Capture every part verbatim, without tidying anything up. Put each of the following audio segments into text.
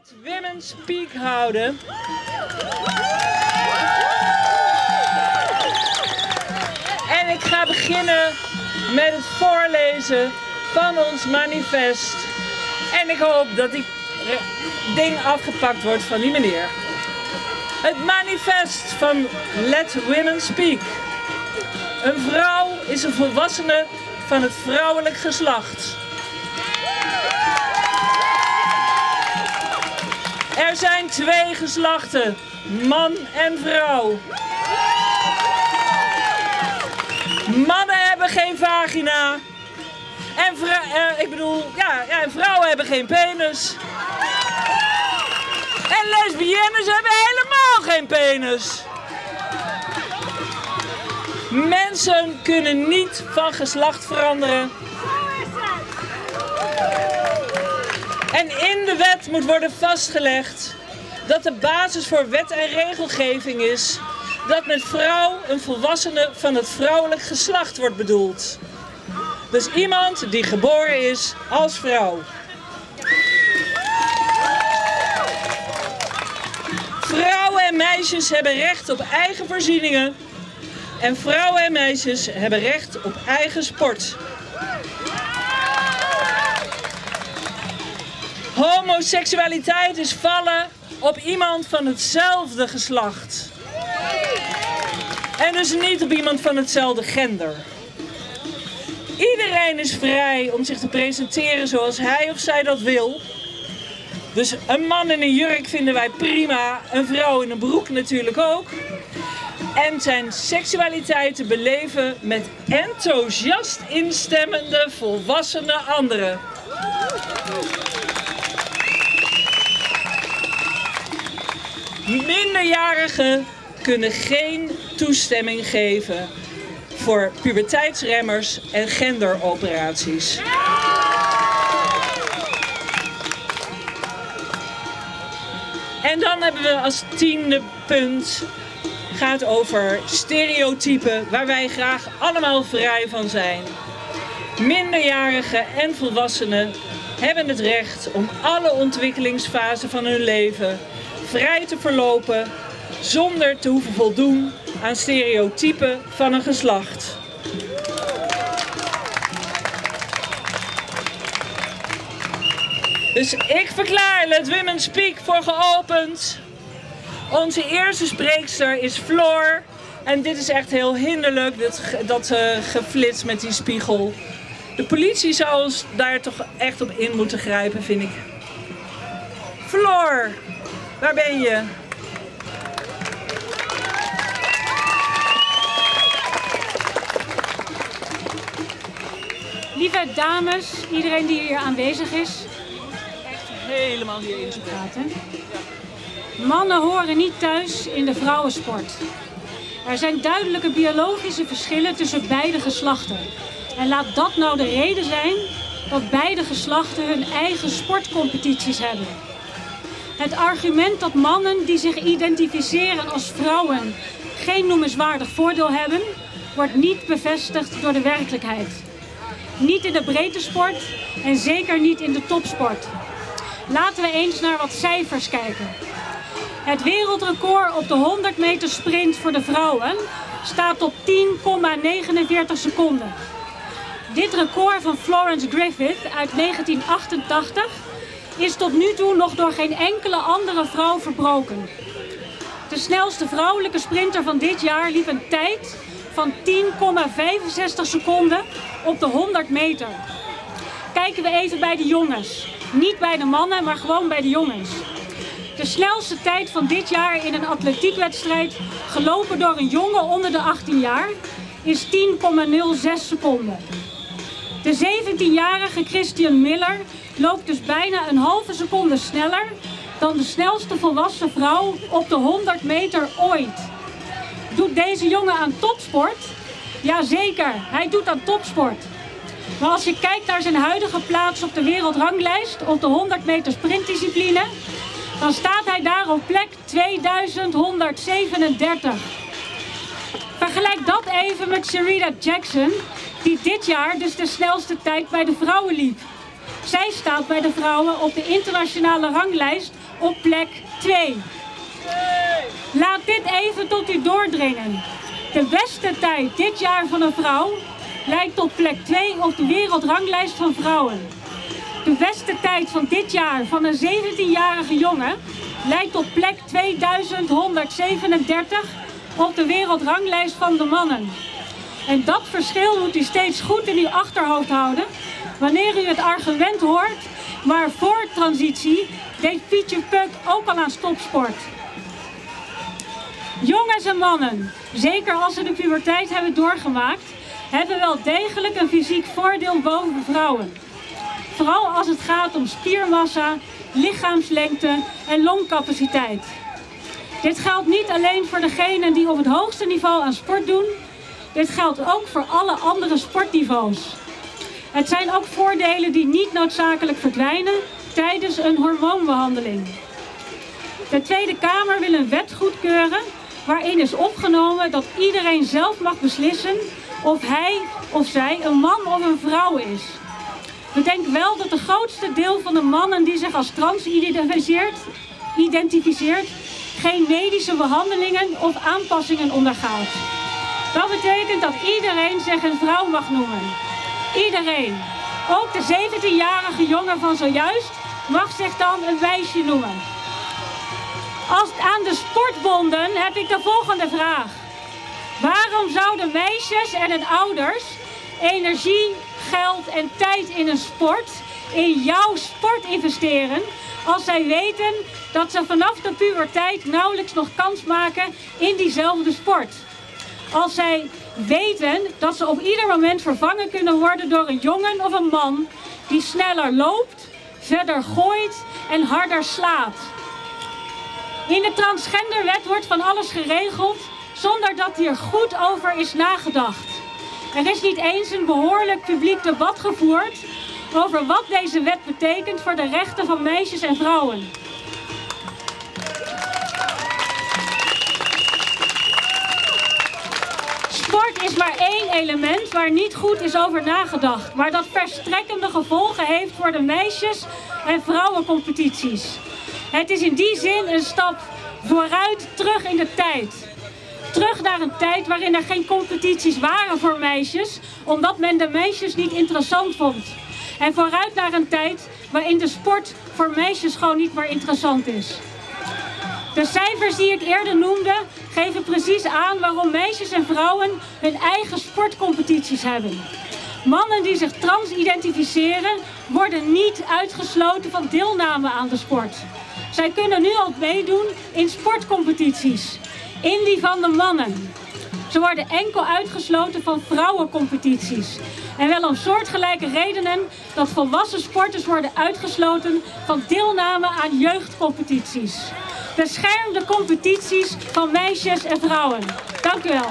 Let Women Speak houden. En ik ga beginnen met het voorlezen van ons manifest. En ik hoop dat die ding afgepakt wordt van die meneer. Het manifest van Let Women Speak. Een vrouw is een volwassene van het vrouwelijk geslacht. Er zijn twee geslachten, man en vrouw. Mannen hebben geen vagina. En eh, ik bedoel, ja, ja, vrouwen hebben geen penis. En lesbiennes hebben helemaal geen penis. Mensen kunnen niet van geslacht veranderen. En in de wet moet worden vastgelegd dat de basis voor wet en regelgeving is dat met vrouw een volwassene van het vrouwelijk geslacht wordt bedoeld. Dus iemand die geboren is als vrouw. Vrouwen en meisjes hebben recht op eigen voorzieningen. En vrouwen en meisjes hebben recht op eigen sport. Homoseksualiteit is vallen op iemand van hetzelfde geslacht. En dus niet op iemand van hetzelfde gender. Iedereen is vrij om zich te presenteren zoals hij of zij dat wil. Dus een man in een jurk vinden wij prima, een vrouw in een broek natuurlijk ook. En zijn seksualiteit te beleven met enthousiast instemmende volwassene anderen. Minderjarigen kunnen geen toestemming geven voor puberteitsremmers en genderoperaties. En dan hebben we als tiende punt, gaat over stereotypen waar wij graag allemaal vrij van zijn. Minderjarigen en volwassenen hebben het recht om alle ontwikkelingsfasen van hun leven vrij te verlopen zonder te hoeven voldoen aan stereotypen van een geslacht. Dus ik verklaar Let Women Speak voor geopend. Onze eerste spreekster is Floor. En dit is echt heel hinderlijk, dat, dat uh, geflits met die spiegel. De politie zou ons daar toch echt op in moeten grijpen, vind ik. Floor, waar ben je? Lieve dames, iedereen die hier aanwezig is. Echt helemaal hier in praten. Mannen horen niet thuis in de vrouwensport. Er zijn duidelijke biologische verschillen tussen beide geslachten. En laat dat nou de reden zijn dat beide geslachten hun eigen sportcompetities hebben. Het argument dat mannen die zich identificeren als vrouwen geen noemenswaardig voordeel hebben, wordt niet bevestigd door de werkelijkheid. Niet in de breedte sport en zeker niet in de topsport. Laten we eens naar wat cijfers kijken. Het wereldrecord op de honderd meter sprint voor de vrouwen staat op tien komma negenenveertig seconden. Dit record van Florence Griffith uit negentien achtentachtig is tot nu toe nog door geen enkele andere vrouw verbroken. De snelste vrouwelijke sprinter van dit jaar liep een tijd van tien komma vijfenzestig seconden op de honderd meter. Kijken we even bij de jongens. Niet bij de mannen, maar gewoon bij de jongens. De snelste tijd van dit jaar in een atletiekwedstrijd, gelopen door een jongen onder de achttien jaar, is tien komma nul zes seconden. De zeventienjarige Christian Miller loopt dus bijna een halve seconde sneller dan de snelste volwassen vrouw op de honderd meter ooit. Doet deze jongen aan topsport? Jazeker, hij doet aan topsport. Maar als je kijkt naar zijn huidige plaats op de wereldranglijst op de honderd meter sprintdiscipline, dan staat hij daar op plek tweeduizend honderdzevenendertig. Vergelijk dat even met Sherida Jackson, die dit jaar dus de snelste tijd bij de vrouwen liep. Zij staat bij de vrouwen op de internationale ranglijst op plek twee. Laat dit even tot u doordringen. De beste tijd dit jaar van een vrouw lijkt op plek twee op de wereldranglijst van vrouwen. De beste tijd van dit jaar van een zeventienjarige jongen lijkt op plek tweeduizend honderdzevenendertig op de wereldranglijst van de mannen. En dat verschil moet u steeds goed in uw achterhoofd houden wanneer u het argument hoort, maar voor transitie deed Pietje Puk ook al aan stopsport. Jongens en mannen, zeker als ze de puberteit hebben doorgemaakt, hebben wel degelijk een fysiek voordeel boven vrouwen. Vooral als het gaat om spiermassa, lichaamslengte en longcapaciteit. Dit geldt niet alleen voor degenen die op het hoogste niveau aan sport doen. Dit geldt ook voor alle andere sportniveaus. Het zijn ook voordelen die niet noodzakelijk verdwijnen tijdens een hormoonbehandeling. De Tweede Kamer wil een wet goedkeuren waarin is opgenomen dat iedereen zelf mag beslissen of hij of zij een man of een vrouw is. Bedenk wel dat het grootste deel van de mannen die zich als trans identificeert, identificeert geen medische behandelingen of aanpassingen ondergaat. Dat betekent dat iedereen zich een vrouw mag noemen. Iedereen. Ook de zeventienjarige jongen van zojuist mag zich dan een meisje noemen. Als aan de sportbonden heb ik de volgende vraag. Waarom zouden meisjes en hun ouders energie, geld en tijd in een sport, in jouw sport investeren, als zij weten dat ze vanaf de puberteit nauwelijks nog kans maken in diezelfde sport? Als zij weten dat ze op ieder moment vervangen kunnen worden door een jongen of een man die sneller loopt, verder gooit en harder slaat. In de transgenderwet wordt van alles geregeld zonder dat hier goed over is nagedacht. Er is niet eens een behoorlijk publiek debat gevoerd over wat deze wet betekent voor de rechten van meisjes en vrouwen. Sport is maar één element waar niet goed is over nagedacht, maar dat verstrekkende gevolgen heeft voor de meisjes- en vrouwencompetities. Het is in die zin een stap vooruit terug in de tijd. Terug naar een tijd waarin er geen competities waren voor meisjes, omdat men de meisjes niet interessant vond. En vooruit naar een tijd waarin de sport voor meisjes gewoon niet meer interessant is. De cijfers die ik eerder noemde geven precies aan waarom meisjes en vrouwen hun eigen sportcompetities hebben. Mannen die zich trans identificeren worden niet uitgesloten van deelname aan de sport. Zij kunnen nu al meedoen in sportcompetities, in die van de mannen. Ze worden enkel uitgesloten van vrouwencompetities. En wel om soortgelijke redenen dat volwassen sporters worden uitgesloten van deelname aan jeugdcompetities. Bescherm de competities van meisjes en vrouwen. Dank u wel.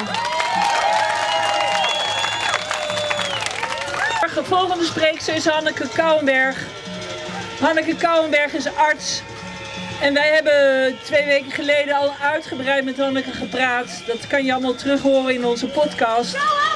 De volgende spreekster is Hanneke Kouwenberg. Hanneke Kouwenberg is arts. En wij hebben twee weken geleden al uitgebreid met Hanneke gepraat. Dat kan je allemaal terug horen in onze podcast.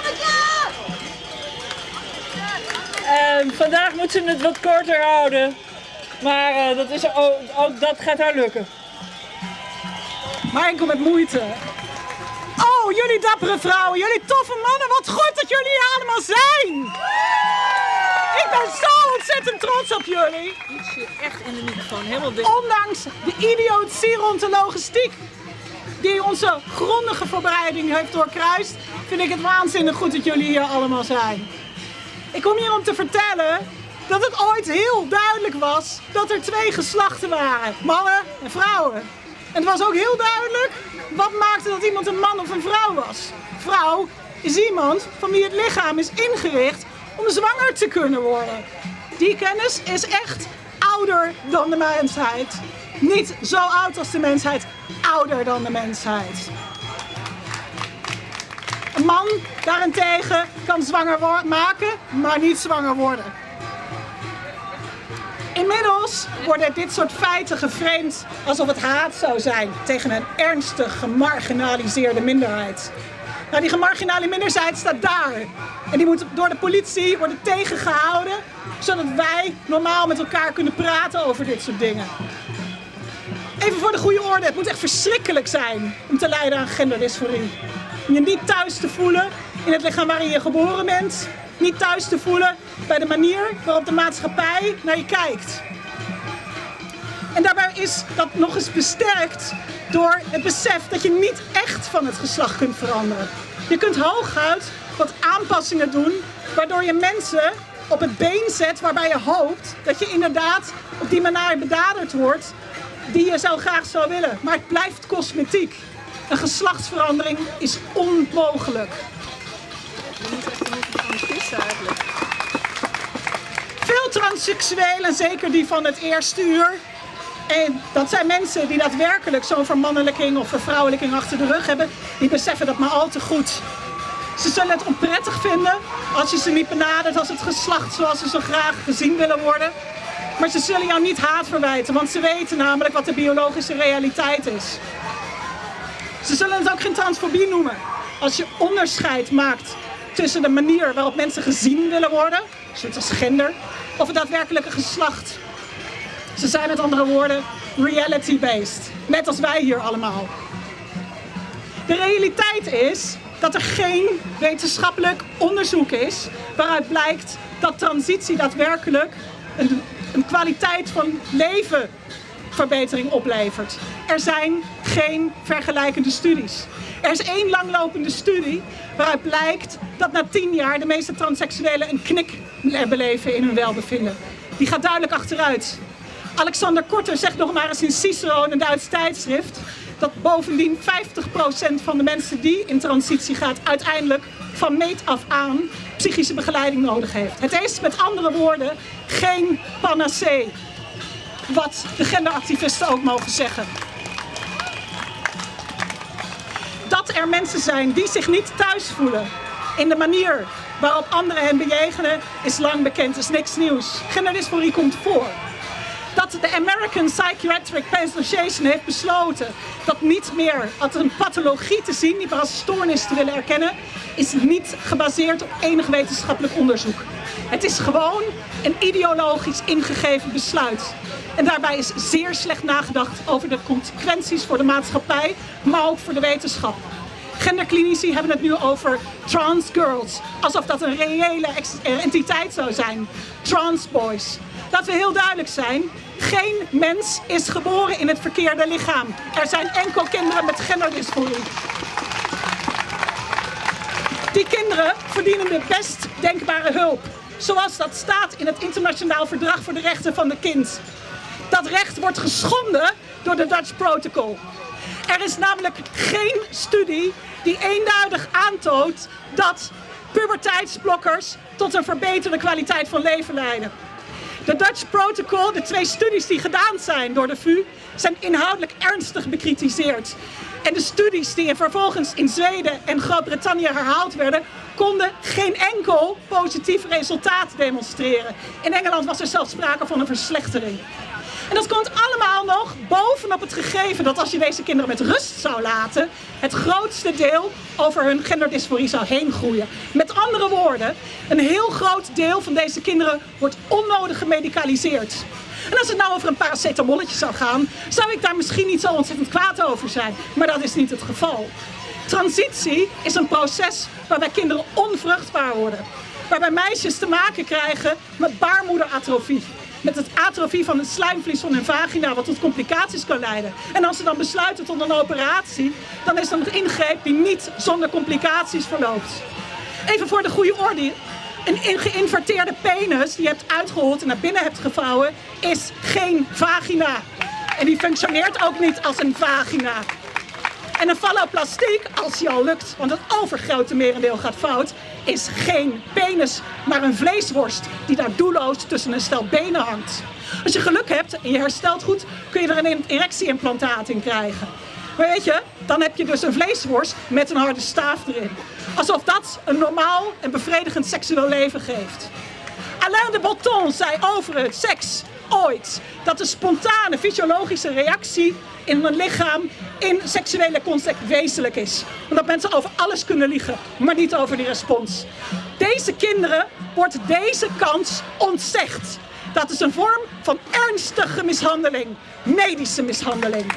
Uh, vandaag moet ze het wat korter houden. Maar uh, dat, is, oh, oh, dat gaat haar lukken. Maar enkel met moeite. Oh, jullie dappere vrouwen, jullie toffe mannen, wat goed dat jullie hier allemaal zijn! Ik ben zo ontzettend trots op jullie. Iets zit echt in de microfoon, helemaal dicht. Ondanks de idiotie rond de logistiek die onze grondige voorbereiding heeft doorkruist, vind ik het waanzinnig goed dat jullie hier allemaal zijn. Ik kom hier om te vertellen dat het ooit heel duidelijk was dat er twee geslachten waren, mannen en vrouwen. En het was ook heel duidelijk wat maakte dat iemand een man of een vrouw was. Vrouw is iemand van wie het lichaam is ingericht om zwanger te kunnen worden. Die kennis is echt ouder dan de mensheid. Niet zo oud als de mensheid, ouder dan de mensheid. Een man daarentegen kan zwanger maken, maar niet zwanger worden. Inmiddels worden dit soort feiten geframed alsof het haat zou zijn tegen een ernstig gemarginaliseerde minderheid. Nou, die gemarginaliseerde minderheid staat daar. En die moet door de politie worden tegengehouden zodat wij normaal met elkaar kunnen praten over dit soort dingen. Even voor de goede orde, het moet echt verschrikkelijk zijn om te lijden aan genderdysforie. Om je niet thuis te voelen in het lichaam waarin je geboren bent. Niet thuis te voelen bij de manier waarop de maatschappij naar je kijkt. En daarbij is dat nog eens besterkt door het besef dat je niet echt van het geslacht kunt veranderen. Je kunt hooguit wat aanpassingen doen, waardoor je mensen op het been zet waarbij je hoopt dat je inderdaad op die manier benaderd wordt die je zo graag zou willen. Maar het blijft cosmetiek. Een geslachtsverandering is onmogelijk. Veel transseksuelen, zeker die van het eerste uur, en dat zijn mensen die daadwerkelijk zo'n vermannelijking of vervrouwelijking achter de rug hebben, die beseffen dat maar al te goed. Ze zullen het onprettig vinden als je ze niet benadert als het geslacht zoals ze zo graag gezien willen worden. Maar ze zullen jou niet haat verwijten, want ze weten namelijk wat de biologische realiteit is. Ze zullen het ook geen transfobie noemen. Als je onderscheid maakt tussen de manier waarop mensen gezien willen worden, zoiets als gender, of het daadwerkelijke geslacht. Ze zijn met andere woorden reality-based, net als wij hier allemaal. De realiteit is dat er geen wetenschappelijk onderzoek is waaruit blijkt dat transitie daadwerkelijk een, een kwaliteit van levenverbetering oplevert. Er zijn geen vergelijkende studies. Er is één langlopende studie waaruit blijkt dat na tien jaar de meeste transseksuelen een knik beleven in hun welbevinden. Die gaat duidelijk achteruit. Alexander Korter zegt nog maar eens in Cicero, een Duits tijdschrift, dat bovendien vijftig procent van de mensen die in transitie gaat uiteindelijk van meet af aan psychische begeleiding nodig heeft. Het is met andere woorden geen panacee, wat de genderactivisten ook mogen zeggen. Dat er mensen zijn die zich niet thuis voelen in de manier waarop anderen hen bejegenen is lang bekend, is niks nieuws. Genderdysforie komt voor. Dat de American Psychiatric Association heeft besloten dat niet meer als een pathologie te zien, niet meer als stoornis te willen erkennen, is niet gebaseerd op enig wetenschappelijk onderzoek. Het is gewoon een ideologisch ingegeven besluit. En daarbij is zeer slecht nagedacht over de consequenties voor de maatschappij, maar ook voor de wetenschap. Genderklinici hebben het nu over trans girls, alsof dat een reële entiteit zou zijn. Trans boys. Laten we heel duidelijk zijn, geen mens is geboren in het verkeerde lichaam. Er zijn enkel kinderen met genderdysforie. Die kinderen verdienen de best denkbare hulp, zoals dat staat in het Internationaal Verdrag voor de Rechten van het Kind. Dat recht wordt geschonden door de Dutch Protocol. Er is namelijk geen studie die eenduidig aantoont dat puberteitsblokkers tot een verbeterde kwaliteit van leven leiden. De Dutch Protocol, de twee studies die gedaan zijn door de V U, zijn inhoudelijk ernstig bekritiseerd. En de studies die vervolgens in Zweden en Groot-Brittannië herhaald werden, konden geen enkel positief resultaat demonstreren. In Engeland was er zelfs sprake van een verslechtering. En dat komt allemaal nog bovenop het gegeven dat als je deze kinderen met rust zou laten, het grootste deel over hun genderdysforie zou heen groeien. Met andere woorden, een heel groot deel van deze kinderen wordt onnodig gemedicaliseerd. En als het nou over een paracetamolletje zou gaan, zou ik daar misschien niet zo ontzettend kwaad over zijn. Maar dat is niet het geval. Transitie is een proces waarbij kinderen onvruchtbaar worden. Waarbij meisjes te maken krijgen met baarmoederatrofie. Met het atrofie van het slijmvlies van hun vagina, wat tot complicaties kan leiden. En als ze dan besluiten tot een operatie, dan is dat een ingreep die niet zonder complicaties verloopt. Even voor de goede orde. Een geïnverteerde penis die je hebt uitgehold en naar binnen hebt gevouwen, is geen vagina. En die functioneert ook niet als een vagina. En een falloplastiek, als die al lukt, want het overgrote merendeel gaat fout, is geen penis, maar een vleesworst die daar doelloos tussen een stel benen hangt. Als je geluk hebt en je herstelt goed, kun je er een erectieimplantaat in krijgen. Maar weet je, dan heb je dus een vleesworst met een harde staaf erin. Alsof dat een normaal en bevredigend seksueel leven geeft. Alain de Botton zei over het seks ooit dat de spontane fysiologische reactie in een lichaam in seksuele contact wezenlijk is. Omdat mensen over alles kunnen liegen, maar niet over die respons. Deze kinderen wordt deze kans ontzegd. Dat is een vorm van ernstige mishandeling, medische mishandeling.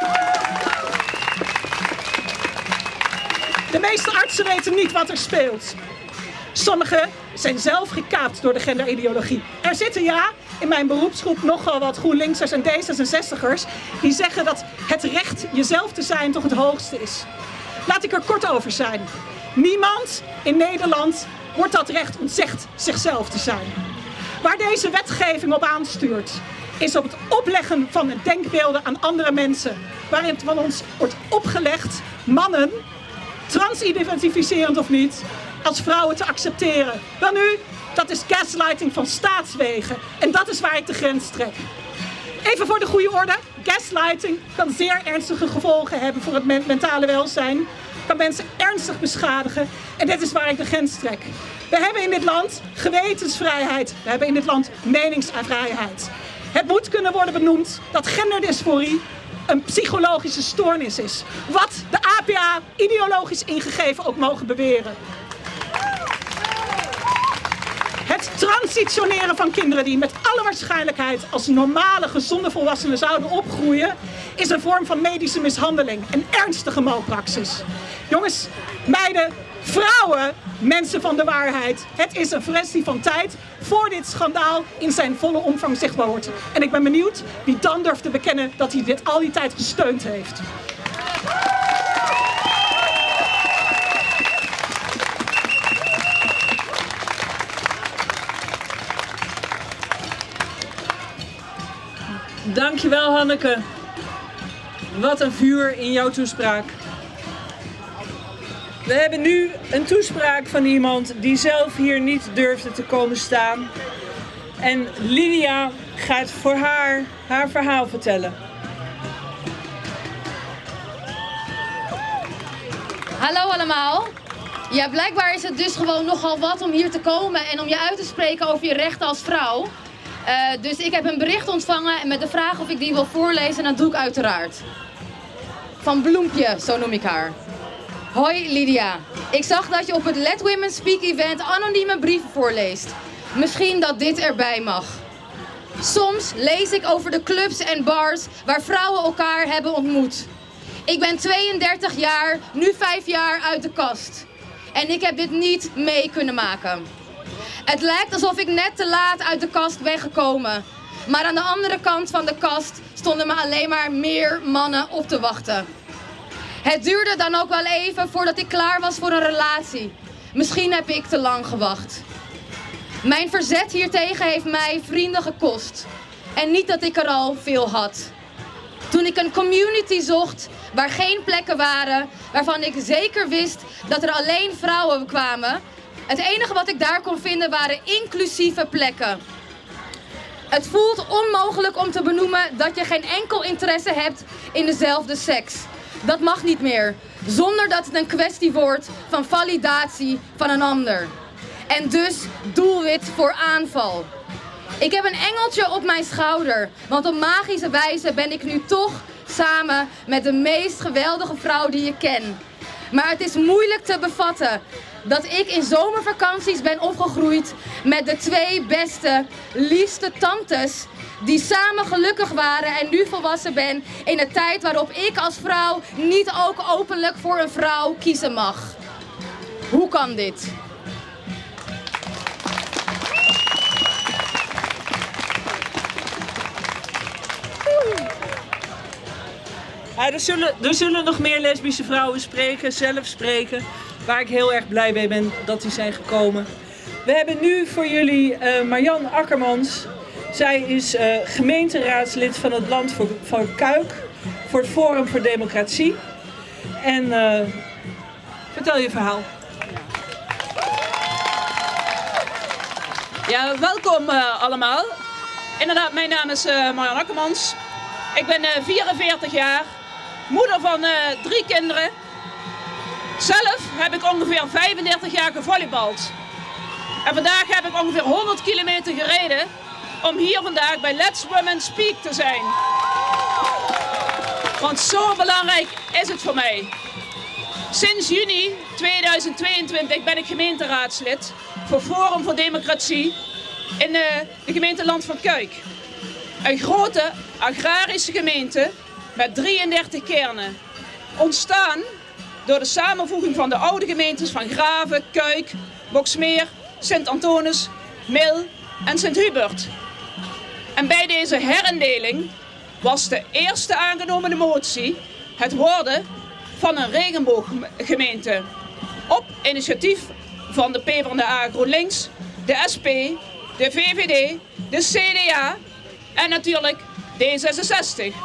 De meeste artsen weten niet wat er speelt. Sommigen zijn zelf gekaapt door de genderideologie. Er zitten ja, in mijn beroepsgroep nogal wat GroenLinksers en D zesenzestigers die zeggen dat het recht jezelf te zijn toch het hoogste is. Laat ik er kort over zijn. Niemand in Nederland wordt dat recht ontzegd zichzelf te zijn. Waar deze wetgeving op aanstuurt, is op het opleggen van denkbeelden aan andere mensen. Waarin het van ons wordt opgelegd mannen, transidentificerend of niet, als vrouwen te accepteren. Wel nu, dat is gaslighting van staatswegen. En dat is waar ik de grens trek. Even voor de goede orde. Gaslighting kan zeer ernstige gevolgen hebben voor het mentale welzijn. Kan mensen ernstig beschadigen. En dit is waar ik de grens trek. We hebben in dit land gewetensvrijheid. We hebben in dit land meningsvrijheid. Het moet kunnen worden benoemd dat genderdysforie een psychologische stoornis is. Wat de A P A ideologisch ingegeven ook mogen beweren. Het transitioneren van kinderen die met alle waarschijnlijkheid als normale, gezonde volwassenen zouden opgroeien, is een vorm van medische mishandeling, een ernstige malpraxis. Jongens, meiden, vrouwen, mensen van de waarheid, het is een kwestie van tijd voor dit schandaal in zijn volle omvang zichtbaar wordt. En ik ben benieuwd wie dan durft te bekennen dat hij dit al die tijd gesteund heeft. Dankjewel Hanneke. Wat een vuur in jouw toespraak. We hebben nu een toespraak van iemand die zelf hier niet durfde te komen staan. En Lydia gaat voor haar haar verhaal vertellen. Hallo allemaal. Ja, blijkbaar is het dus gewoon nogal wat om hier te komen en om je uit te spreken over je rechten als vrouw. Uh, dus ik heb een bericht ontvangen met de vraag of ik die wil voorlezen en dat doe ik uiteraard. Van Bloempje, zo noem ik haar. Hoi Lydia, ik zag dat je op het Let Women Speak event anonieme brieven voorleest. Misschien dat dit erbij mag. Soms lees ik over de clubs en bars waar vrouwen elkaar hebben ontmoet. Ik ben tweeëndertig jaar, nu vijf jaar uit de kast. En ik heb dit niet mee kunnen maken. Het lijkt alsof ik net te laat uit de kast ben gekomen. Maar aan de andere kant van de kast stonden me alleen maar meer mannen op te wachten. Het duurde dan ook wel even voordat ik klaar was voor een relatie. Misschien heb ik te lang gewacht. Mijn verzet hiertegen heeft mij vrienden gekost. En niet dat ik er al veel had. Toen ik een community zocht waar geen plekken waren, waarvan ik zeker wist dat er alleen vrouwen kwamen, het enige wat ik daar kon vinden waren inclusieve plekken. Het voelt onmogelijk om te benoemen dat je geen enkel interesse hebt in dezelfde seks. Dat mag niet meer, zonder dat het een kwestie wordt van validatie van een ander. En dus doelwit voor aanval. Ik heb een engeltje op mijn schouder, want op magische wijze ben ik nu toch samen met de meest geweldige vrouw die ik ken. Maar het is moeilijk te bevatten dat ik in zomervakanties ben opgegroeid met de twee beste, liefste tantes die samen gelukkig waren en nu volwassen ben in een tijd waarop ik als vrouw niet ook openlijk voor een vrouw kiezen mag. Hoe kan dit? Ja, er, zullen, er zullen nog meer lesbische vrouwen spreken, zelf spreken, waar ik heel erg blij mee ben dat die zijn gekomen. We hebben nu voor jullie uh, Marjan Akkermans. Zij is uh, gemeenteraadslid van het Land voor, van Kuik voor het Forum voor Democratie. En uh, vertel je verhaal. Ja, welkom uh, allemaal. Inderdaad, mijn naam is uh, Marjan Akkermans. Ik ben uh, vierenveertig jaar, moeder van uh, drie kinderen. Zelf heb ik ongeveer vijfendertig jaar gevolleybald. En vandaag heb ik ongeveer honderd kilometer gereden om hier vandaag bij Let's Women Speak te zijn. Want zo belangrijk is het voor mij. Sinds juni tweeduizend tweeëntwintig ben ik gemeenteraadslid voor Forum voor Democratie in de, de gemeente Land van Kuik. Een grote agrarische gemeente met drieëndertig kernen. Ontstaan door de samenvoeging van de oude gemeentes van Graven, Kuik, Boxmeer, Sint-Antonis, Mil en Sint-Hubert. En bij deze herindeling was de eerste aangenomen motie het worden van een regenbooggemeente. Op initiatief van de PvdA GroenLinks, de S P, de V V D, de C D A en natuurlijk D zesenzestig.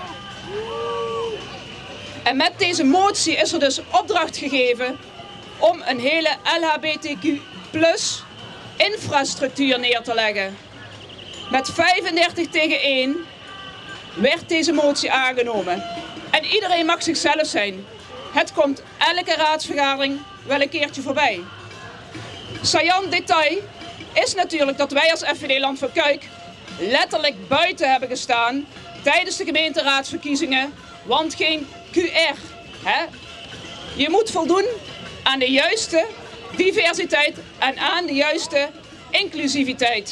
En met deze motie is er dus opdracht gegeven om een hele L H B T Q plus infrastructuur neer te leggen. Met vijfendertig tegen één werd deze motie aangenomen. En iedereen mag zichzelf zijn. Het komt elke raadsvergadering wel een keertje voorbij. Saillant detail is natuurlijk dat wij als F V D Land van Kuik letterlijk buiten hebben gestaan tijdens de gemeenteraadsverkiezingen, want geen Q R. Hè? Je moet voldoen aan de juiste diversiteit en aan de juiste inclusiviteit.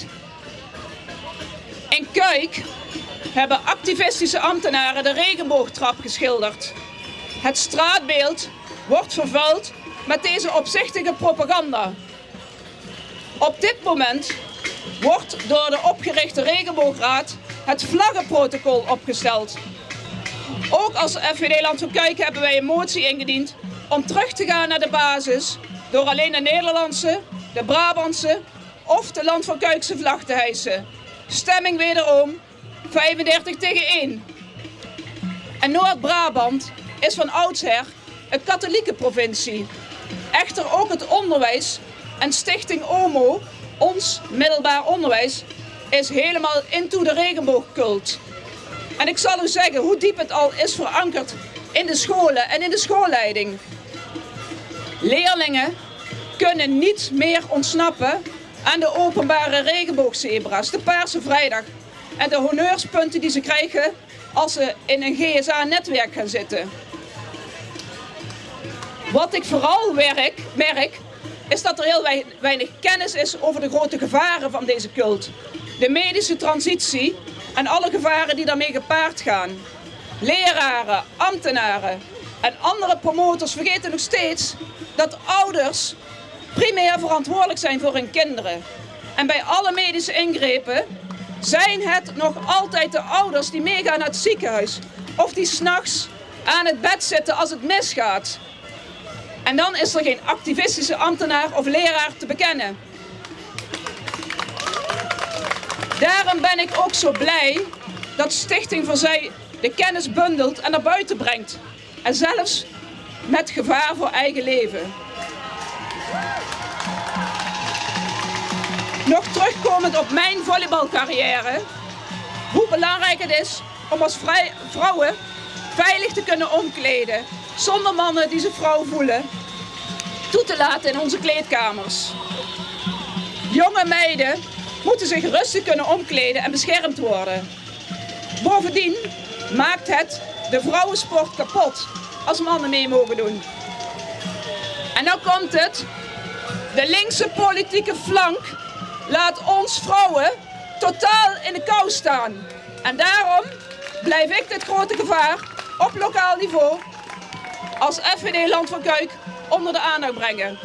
In Kuik hebben activistische ambtenaren de regenboogtrap geschilderd. Het straatbeeld wordt vervuild met deze opzichtige propaganda. Op dit moment wordt door de opgerichte regenboograad het vlaggenprotocol opgesteld. Ook als F V D Land van Kuik hebben wij een motie ingediend om terug te gaan naar de basis door alleen de Nederlandse, de Brabantse of de Land van Kuikse vlag te hijsen. Stemming wederom vijfendertig tegen één. En Noord-Brabant is van oudsher een katholieke provincie. Echter ook het onderwijs en Stichting O M O, ons middelbaar onderwijs, is helemaal into de regenboogcult. En ik zal u zeggen hoe diep het al is verankerd in de scholen en in de schoolleiding. Leerlingen kunnen niet meer ontsnappen aan de openbare regenboogzebra's, de Paarse Vrijdag en de honneurspunten die ze krijgen als ze in een G S A-netwerk gaan zitten. Wat ik vooral werk, merk, is dat er heel weinig kennis is over de grote gevaren van deze cult. De medische transitie en alle gevaren die daarmee gepaard gaan. Leraren, ambtenaren en andere promotors vergeten nog steeds dat ouders primair verantwoordelijk zijn voor hun kinderen. En bij alle medische ingrepen zijn het nog altijd de ouders die meegaan naar het ziekenhuis. Of die 's nachts aan het bed zitten als het misgaat. En dan is er geen activistische ambtenaar of leraar te bekennen. Daarom ben ik ook zo blij dat Stichting Voor Zij de kennis bundelt en naar buiten brengt. En zelfs met gevaar voor eigen leven. Nog terugkomend op mijn volleybalcarrière. Hoe belangrijk het is om als vrij, vrouwen veilig te kunnen omkleden. Zonder mannen die zich vrouw voelen toe te laten in onze kleedkamers. Jonge meiden moeten zich rustig kunnen omkleden en beschermd worden. Bovendien maakt het de vrouwensport kapot als mannen mee mogen doen. En nou komt het. De linkse politieke flank laat ons vrouwen totaal in de kou staan. En daarom blijf ik dit grote gevaar op lokaal niveau als F V D Land van Kuik onder de aandacht brengen.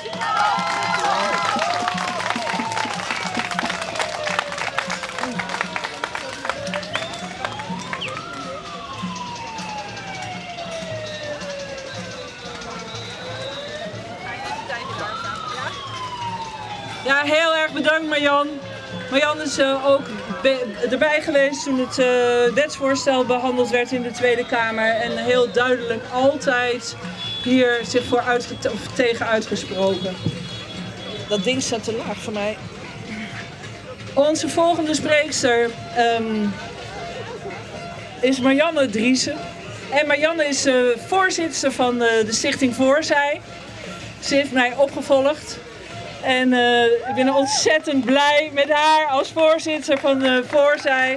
Ja, heel erg bedankt Marjan. Marjan is uh, ook erbij geweest toen het uh, wetsvoorstel behandeld werd in de Tweede Kamer. En heel duidelijk altijd hier zich voor uitge of tegen uitgesproken. Dat ding staat te laag voor mij. Onze volgende spreekster um, is Marianne Driessen. En Marianne is uh, voorzitter van uh, de Stichting Voor Zij. Ze heeft mij opgevolgd. En uh, ik ben ontzettend blij met haar als voorzitter van de Voorzij.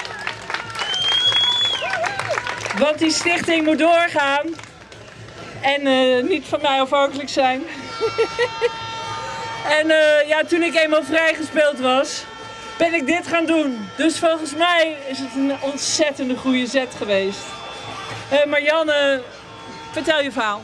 Want die stichting moet doorgaan. En uh, niet van mij afhankelijk zijn. En uh, ja, toen ik eenmaal vrijgespeeld was, ben ik dit gaan doen. Dus volgens mij is het een ontzettende goede zet geweest. Uh, Marianne, vertel je verhaal.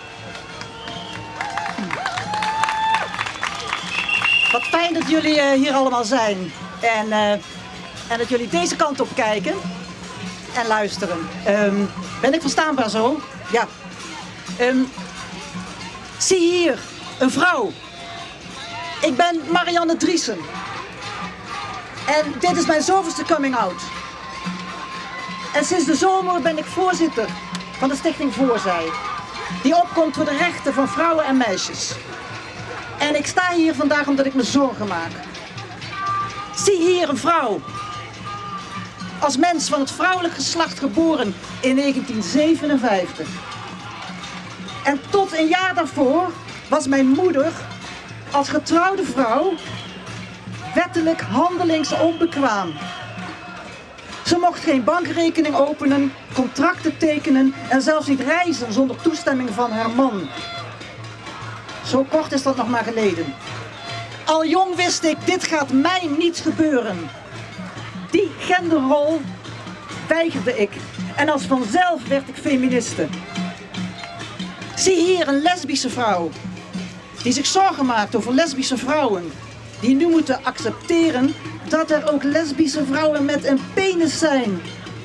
Wat fijn dat jullie uh, hier allemaal zijn. En, uh, en dat jullie deze kant op kijken en luisteren. Um, ben ik verstaanbaar zo? Ja. Um, zie hier, een vrouw. Ik ben Marianne Driessen. En dit is mijn zoveelste coming out. En sinds de zomer ben ik voorzitter van de Stichting Voorzij. Die opkomt voor de rechten van vrouwen en meisjes. En ik sta hier vandaag omdat ik me zorgen maak. Zie hier een vrouw. Als mens van het vrouwelijk geslacht geboren in negentien zevenenvijftig. En tot een jaar daarvoor was mijn moeder als getrouwde vrouw wettelijk handelingsonbekwaam. Ze mocht geen bankrekening openen, contracten tekenen en zelfs niet reizen zonder toestemming van haar man. Zo kort is dat nog maar geleden. Al jong wist ik, dit gaat mij niet gebeuren. Die genderrol weigerde ik en als vanzelf werd ik feministe. Zie hier een lesbische vrouw die zich zorgen maakt over lesbische vrouwen. Die nu moeten accepteren dat er ook lesbische vrouwen met een penis zijn.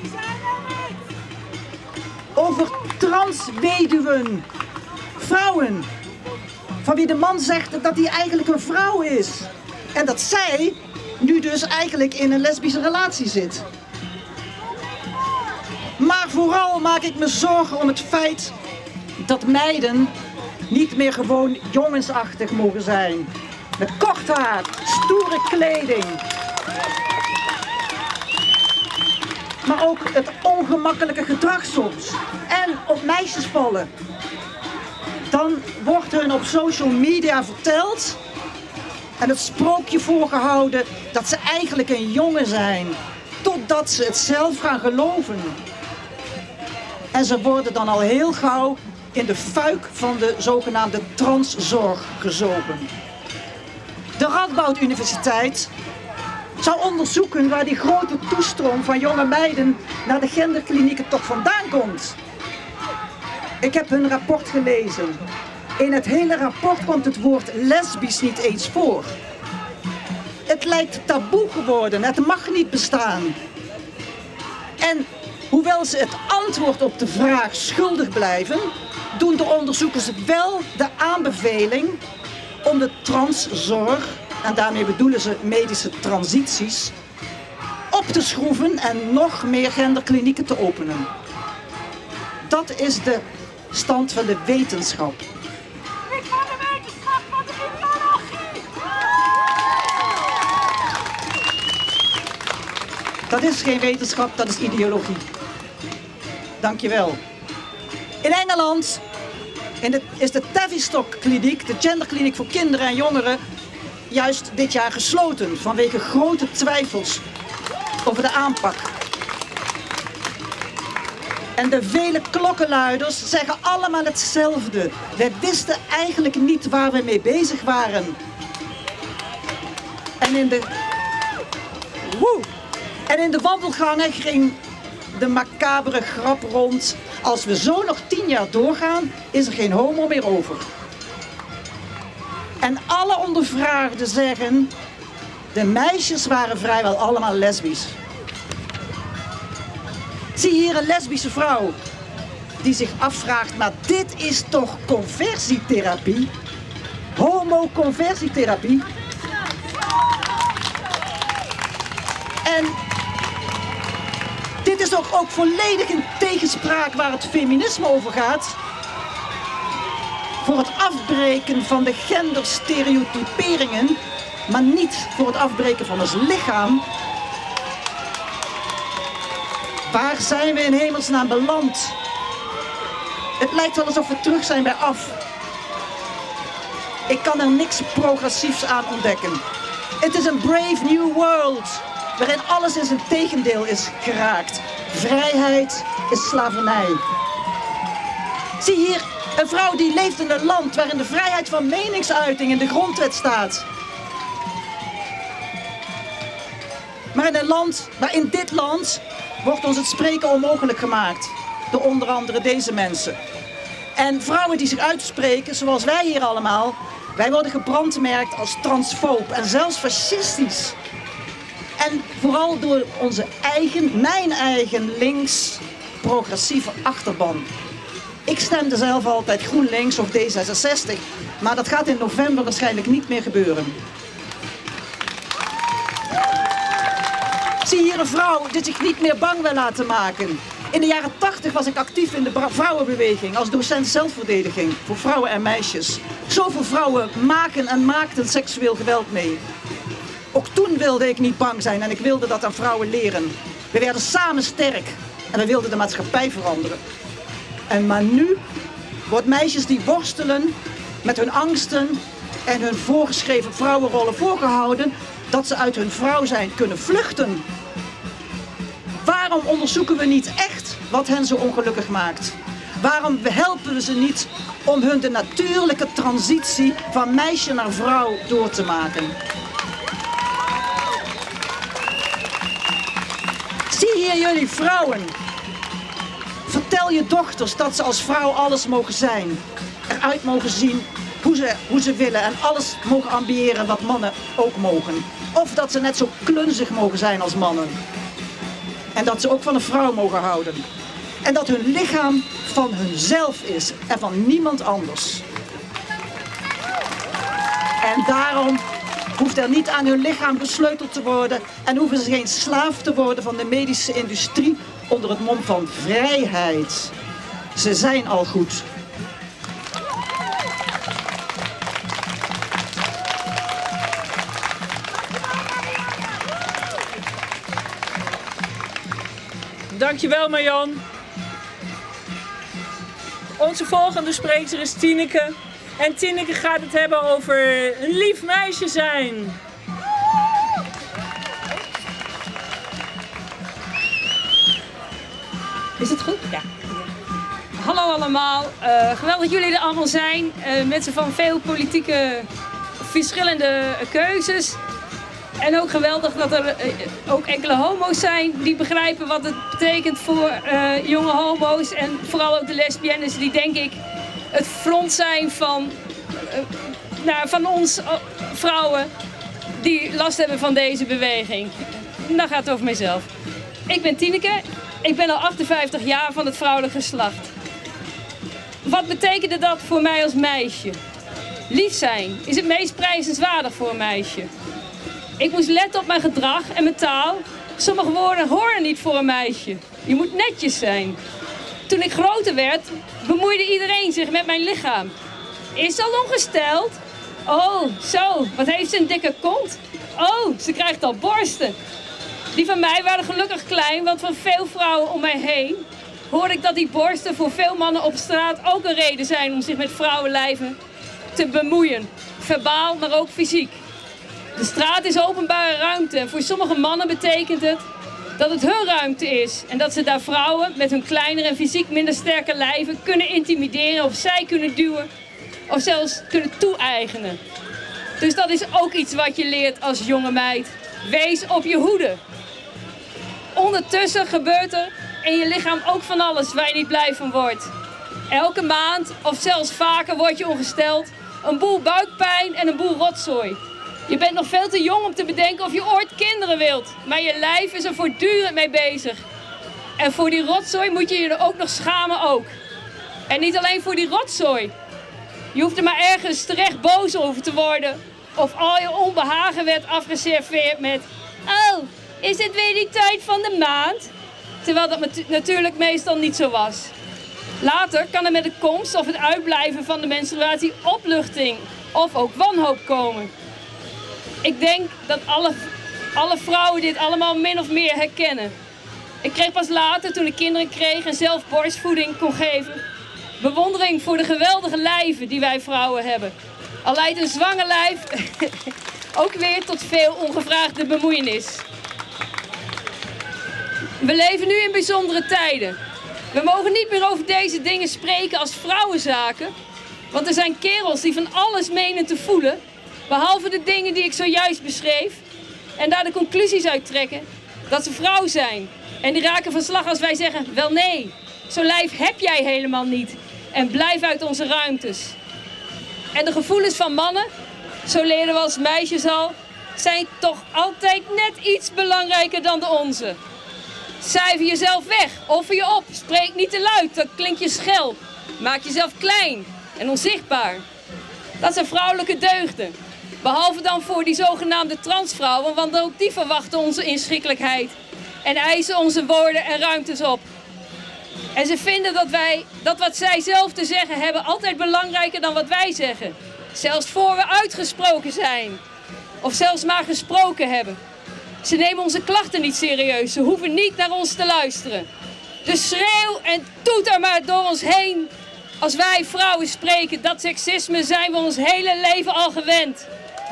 Over transweduwen. Vrouwen van wie de man zegt dat hij eigenlijk een vrouw is. En dat zij nu dus eigenlijk in een lesbische relatie zit. Maar vooral maak ik me zorgen om het feit dat meiden niet meer gewoon jongensachtig mogen zijn. Met kort haar, stoere kleding. Maar ook het ongemakkelijke gedrag soms. En op meisjes vallen. Dan wordt hun op social media verteld en het sprookje voorgehouden dat ze eigenlijk een jongen zijn. Totdat ze het zelf gaan geloven. En ze worden dan al heel gauw in de fuik van de zogenaamde transzorg gezogen. De Radboud Universiteit zou onderzoeken waar die grote toestroom van jonge meiden naar de genderklinieken toch vandaan komt. Ik heb hun rapport gelezen. In het hele rapport komt het woord lesbisch niet eens voor. Het lijkt taboe geworden, het mag niet bestaan. En hoewel ze het antwoord op de vraag schuldig blijven, doen de onderzoekers wel de aanbeveling om de transzorg, en daarmee bedoelen ze medische transities, op te schroeven en nog meer genderklinieken te openen. Dat is de stand van de wetenschap. Ik van de wetenschap van de ideologie! Dat is geen wetenschap, dat is ideologie. Dankjewel. In Engeland in de, is de Tavistock kliniek, de genderkliniek voor kinderen en jongeren, juist dit jaar gesloten vanwege grote twijfels over de aanpak. En de vele klokkenluiders zeggen allemaal hetzelfde. Wij wisten eigenlijk niet waar we mee bezig waren. En in de, woe, en in de wandelgangen ging de macabere grap rond. Als we zo nog tien jaar doorgaan, is er geen homo meer over. En alle ondervraagden zeggen, de meisjes waren vrijwel allemaal lesbisch. Zie hier een lesbische vrouw die zich afvraagt, maar dit is toch conversietherapie? Homoconversietherapie? En dit is toch ook volledig in tegenspraak waar het feminisme over gaat. Voor het afbreken van de genderstereotyperingen, maar niet voor het afbreken van ons lichaam. Waar zijn we in hemelsnaam beland? Het lijkt wel alsof we terug zijn bij af. Ik kan er niks progressiefs aan ontdekken. Het is een brave new world, waarin alles in zijn tegendeel is geraakt. Vrijheid is slavernij. Zie hier een vrouw die leeft in een land waarin de vrijheid van meningsuiting in de grondwet staat. Maar in een land, maar in dit land wordt ons het spreken onmogelijk gemaakt. Door onder andere deze mensen. En vrouwen die zich uitspreken, zoals wij hier allemaal, wij worden gebrandmerkt als transfoob en zelfs fascistisch. En vooral door onze eigen, mijn eigen links progressieve achterban. Ik stemde zelf altijd GroenLinks of D zesenzestig, maar dat gaat in november waarschijnlijk niet meer gebeuren. Zie hier een vrouw die zich niet meer bang wil laten maken. In de jaren tachtig was ik actief in de vrouwenbeweging als docent zelfverdediging voor vrouwen en meisjes. Zoveel vrouwen maken en maakten seksueel geweld mee. Ook toen wilde ik niet bang zijn en ik wilde dat aan vrouwen leren. We werden samen sterk en we wilden de maatschappij veranderen. En maar nu wordt meisjes die worstelen met hun angsten en hun voorgeschreven vrouwenrollen voorgehouden dat ze uit hun vrouw zijn kunnen vluchten. Waarom onderzoeken we niet echt wat hen zo ongelukkig maakt? Waarom helpen we ze niet om hun de natuurlijke transitie van meisje naar vrouw door te maken? Zie hier jullie vrouwen. Vertel je dochters dat ze als vrouw alles mogen zijn. Eruit mogen zien hoe ze, hoe ze willen en alles mogen ambiëren wat mannen ook mogen. Of dat ze net zo klunzig mogen zijn als mannen. En dat ze ook van een vrouw mogen houden. En dat hun lichaam van hunzelf is en van niemand anders. En daarom hoeft er niet aan hun lichaam gesleuteld te worden en hoeven ze geen slaaf te worden van de medische industrie onder het mom van vrijheid. Ze zijn al goed. Dankjewel Marjan. Onze volgende spreekster is Tineke. En Tineke gaat het hebben over een lief meisje zijn. Is het goed? Ja. Hallo allemaal. Uh, geweldig dat jullie er allemaal zijn. Uh, mensen van veel politieke verschillende keuzes. En ook geweldig dat er uh, ook enkele homo's zijn die begrijpen wat het betekent voor uh, jonge homo's. En vooral ook de lesbiennes die denk ik het front zijn van, uh, nou, van ons uh, vrouwen die last hebben van deze beweging. Dan gaat het over mijzelf. Ik ben Tineke. Ik ben al achtenvijftig jaar van het vrouwelijk geslacht. Wat betekende dat voor mij als meisje? Lief zijn is het meest prijzenswaardig voor een meisje. Ik moest letten op mijn gedrag en mijn taal. Sommige woorden horen niet voor een meisje. Je moet netjes zijn. Toen ik groter werd, bemoeide iedereen zich met mijn lichaam. Is ze al ongesteld? Oh, zo, wat heeft ze een dikke kont? Oh, ze krijgt al borsten. Die van mij waren gelukkig klein, want van veel vrouwen om mij heen hoorde ik dat die borsten voor veel mannen op straat ook een reden zijn om zich met vrouwenlijven te bemoeien. Verbaal, maar ook fysiek. De straat is openbare ruimte en voor sommige mannen betekent het dat het hun ruimte is. En dat ze daar vrouwen met hun kleinere en fysiek minder sterke lijven kunnen intimideren of zij kunnen duwen of zelfs kunnen toe-eigenen. Dus dat is ook iets wat je leert als jonge meid. Wees op je hoede. Ondertussen gebeurt er in je lichaam ook van alles waar je niet blij van wordt. Elke maand of zelfs vaker word je ongesteld. Een boel buikpijn en een boel rotzooi. Je bent nog veel te jong om te bedenken of je ooit kinderen wilt. Maar je lijf is er voortdurend mee bezig. En voor die rotzooi moet je je er ook nog schamen ook. En niet alleen voor die rotzooi. Je hoeft er maar ergens terecht boos over te worden. Of al je onbehagen werd afgeserveerd met... Oh, is het weer die tijd van de maand? Terwijl dat natuurlijk meestal niet zo was. Later kan er met de komst of het uitblijven van de menstruatie opluchting of ook wanhoop komen. Ik denk dat alle, alle vrouwen dit allemaal min of meer herkennen. Ik kreeg pas later, toen ik kinderen kreeg en zelf borstvoeding kon geven, bewondering voor de geweldige lijven die wij vrouwen hebben. Al leidt een zwanger lijf ook weer tot veel ongevraagde bemoeienis. We leven nu in bijzondere tijden. We mogen niet meer over deze dingen spreken als vrouwenzaken. Want er zijn kerels die van alles menen te voelen, behalve de dingen die ik zojuist beschreef, en daar de conclusies uit trekken dat ze vrouw zijn. En die raken van slag als wij zeggen, wel nee, zo'n lijf heb jij helemaal niet. En blijf uit onze ruimtes. En de gevoelens van mannen, zo leren we als meisjes al, zijn toch altijd net iets belangrijker dan de onze. Cijfer jezelf weg, offer je op, spreek niet te luid, dan klink je schel. Maak jezelf klein en onzichtbaar. Dat zijn vrouwelijke deugden. Behalve dan voor die zogenaamde transvrouwen, want ook die verwachten onze inschikkelijkheid. En eisen onze woorden en ruimtes op. En ze vinden dat wij, dat wat zij zelf te zeggen hebben, altijd belangrijker dan wat wij zeggen. Zelfs voor we uitgesproken zijn. Of zelfs maar gesproken hebben. Ze nemen onze klachten niet serieus. Ze hoeven niet naar ons te luisteren. Dus schreeuw en toeter maar door ons heen. Als wij vrouwen spreken, dat seksisme zijn we ons hele leven al gewend.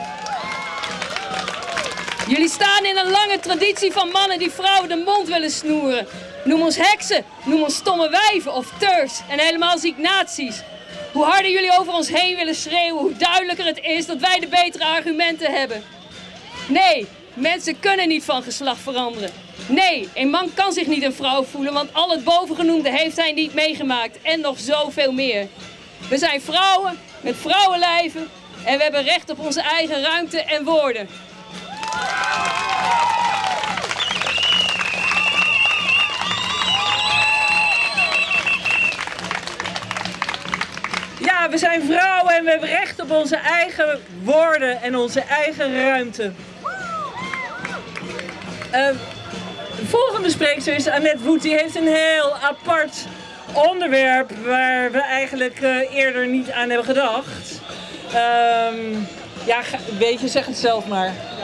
Jullie staan in een lange traditie van mannen die vrouwen de mond willen snoeren. Noem ons heksen, noem ons stomme wijven of turs en helemaal ziek nazi's. Hoe harder jullie over ons heen willen schreeuwen, hoe duidelijker het is dat wij de betere argumenten hebben. Nee, mensen kunnen niet van geslacht veranderen. Nee, een man kan zich niet een vrouw voelen, want al het bovengenoemde heeft hij niet meegemaakt en nog zoveel meer. We zijn vrouwen met vrouwenlijven en we hebben recht op onze eigen ruimte en woorden. Ja, we zijn vrouwen en we hebben recht op onze eigen woorden en onze eigen ruimte. Uh, de volgende spreekster is Annette Woed. Die heeft een heel apart onderwerp waar we eigenlijk uh, eerder niet aan hebben gedacht. Um, ja, weet je, zeg het zelf maar. Ja.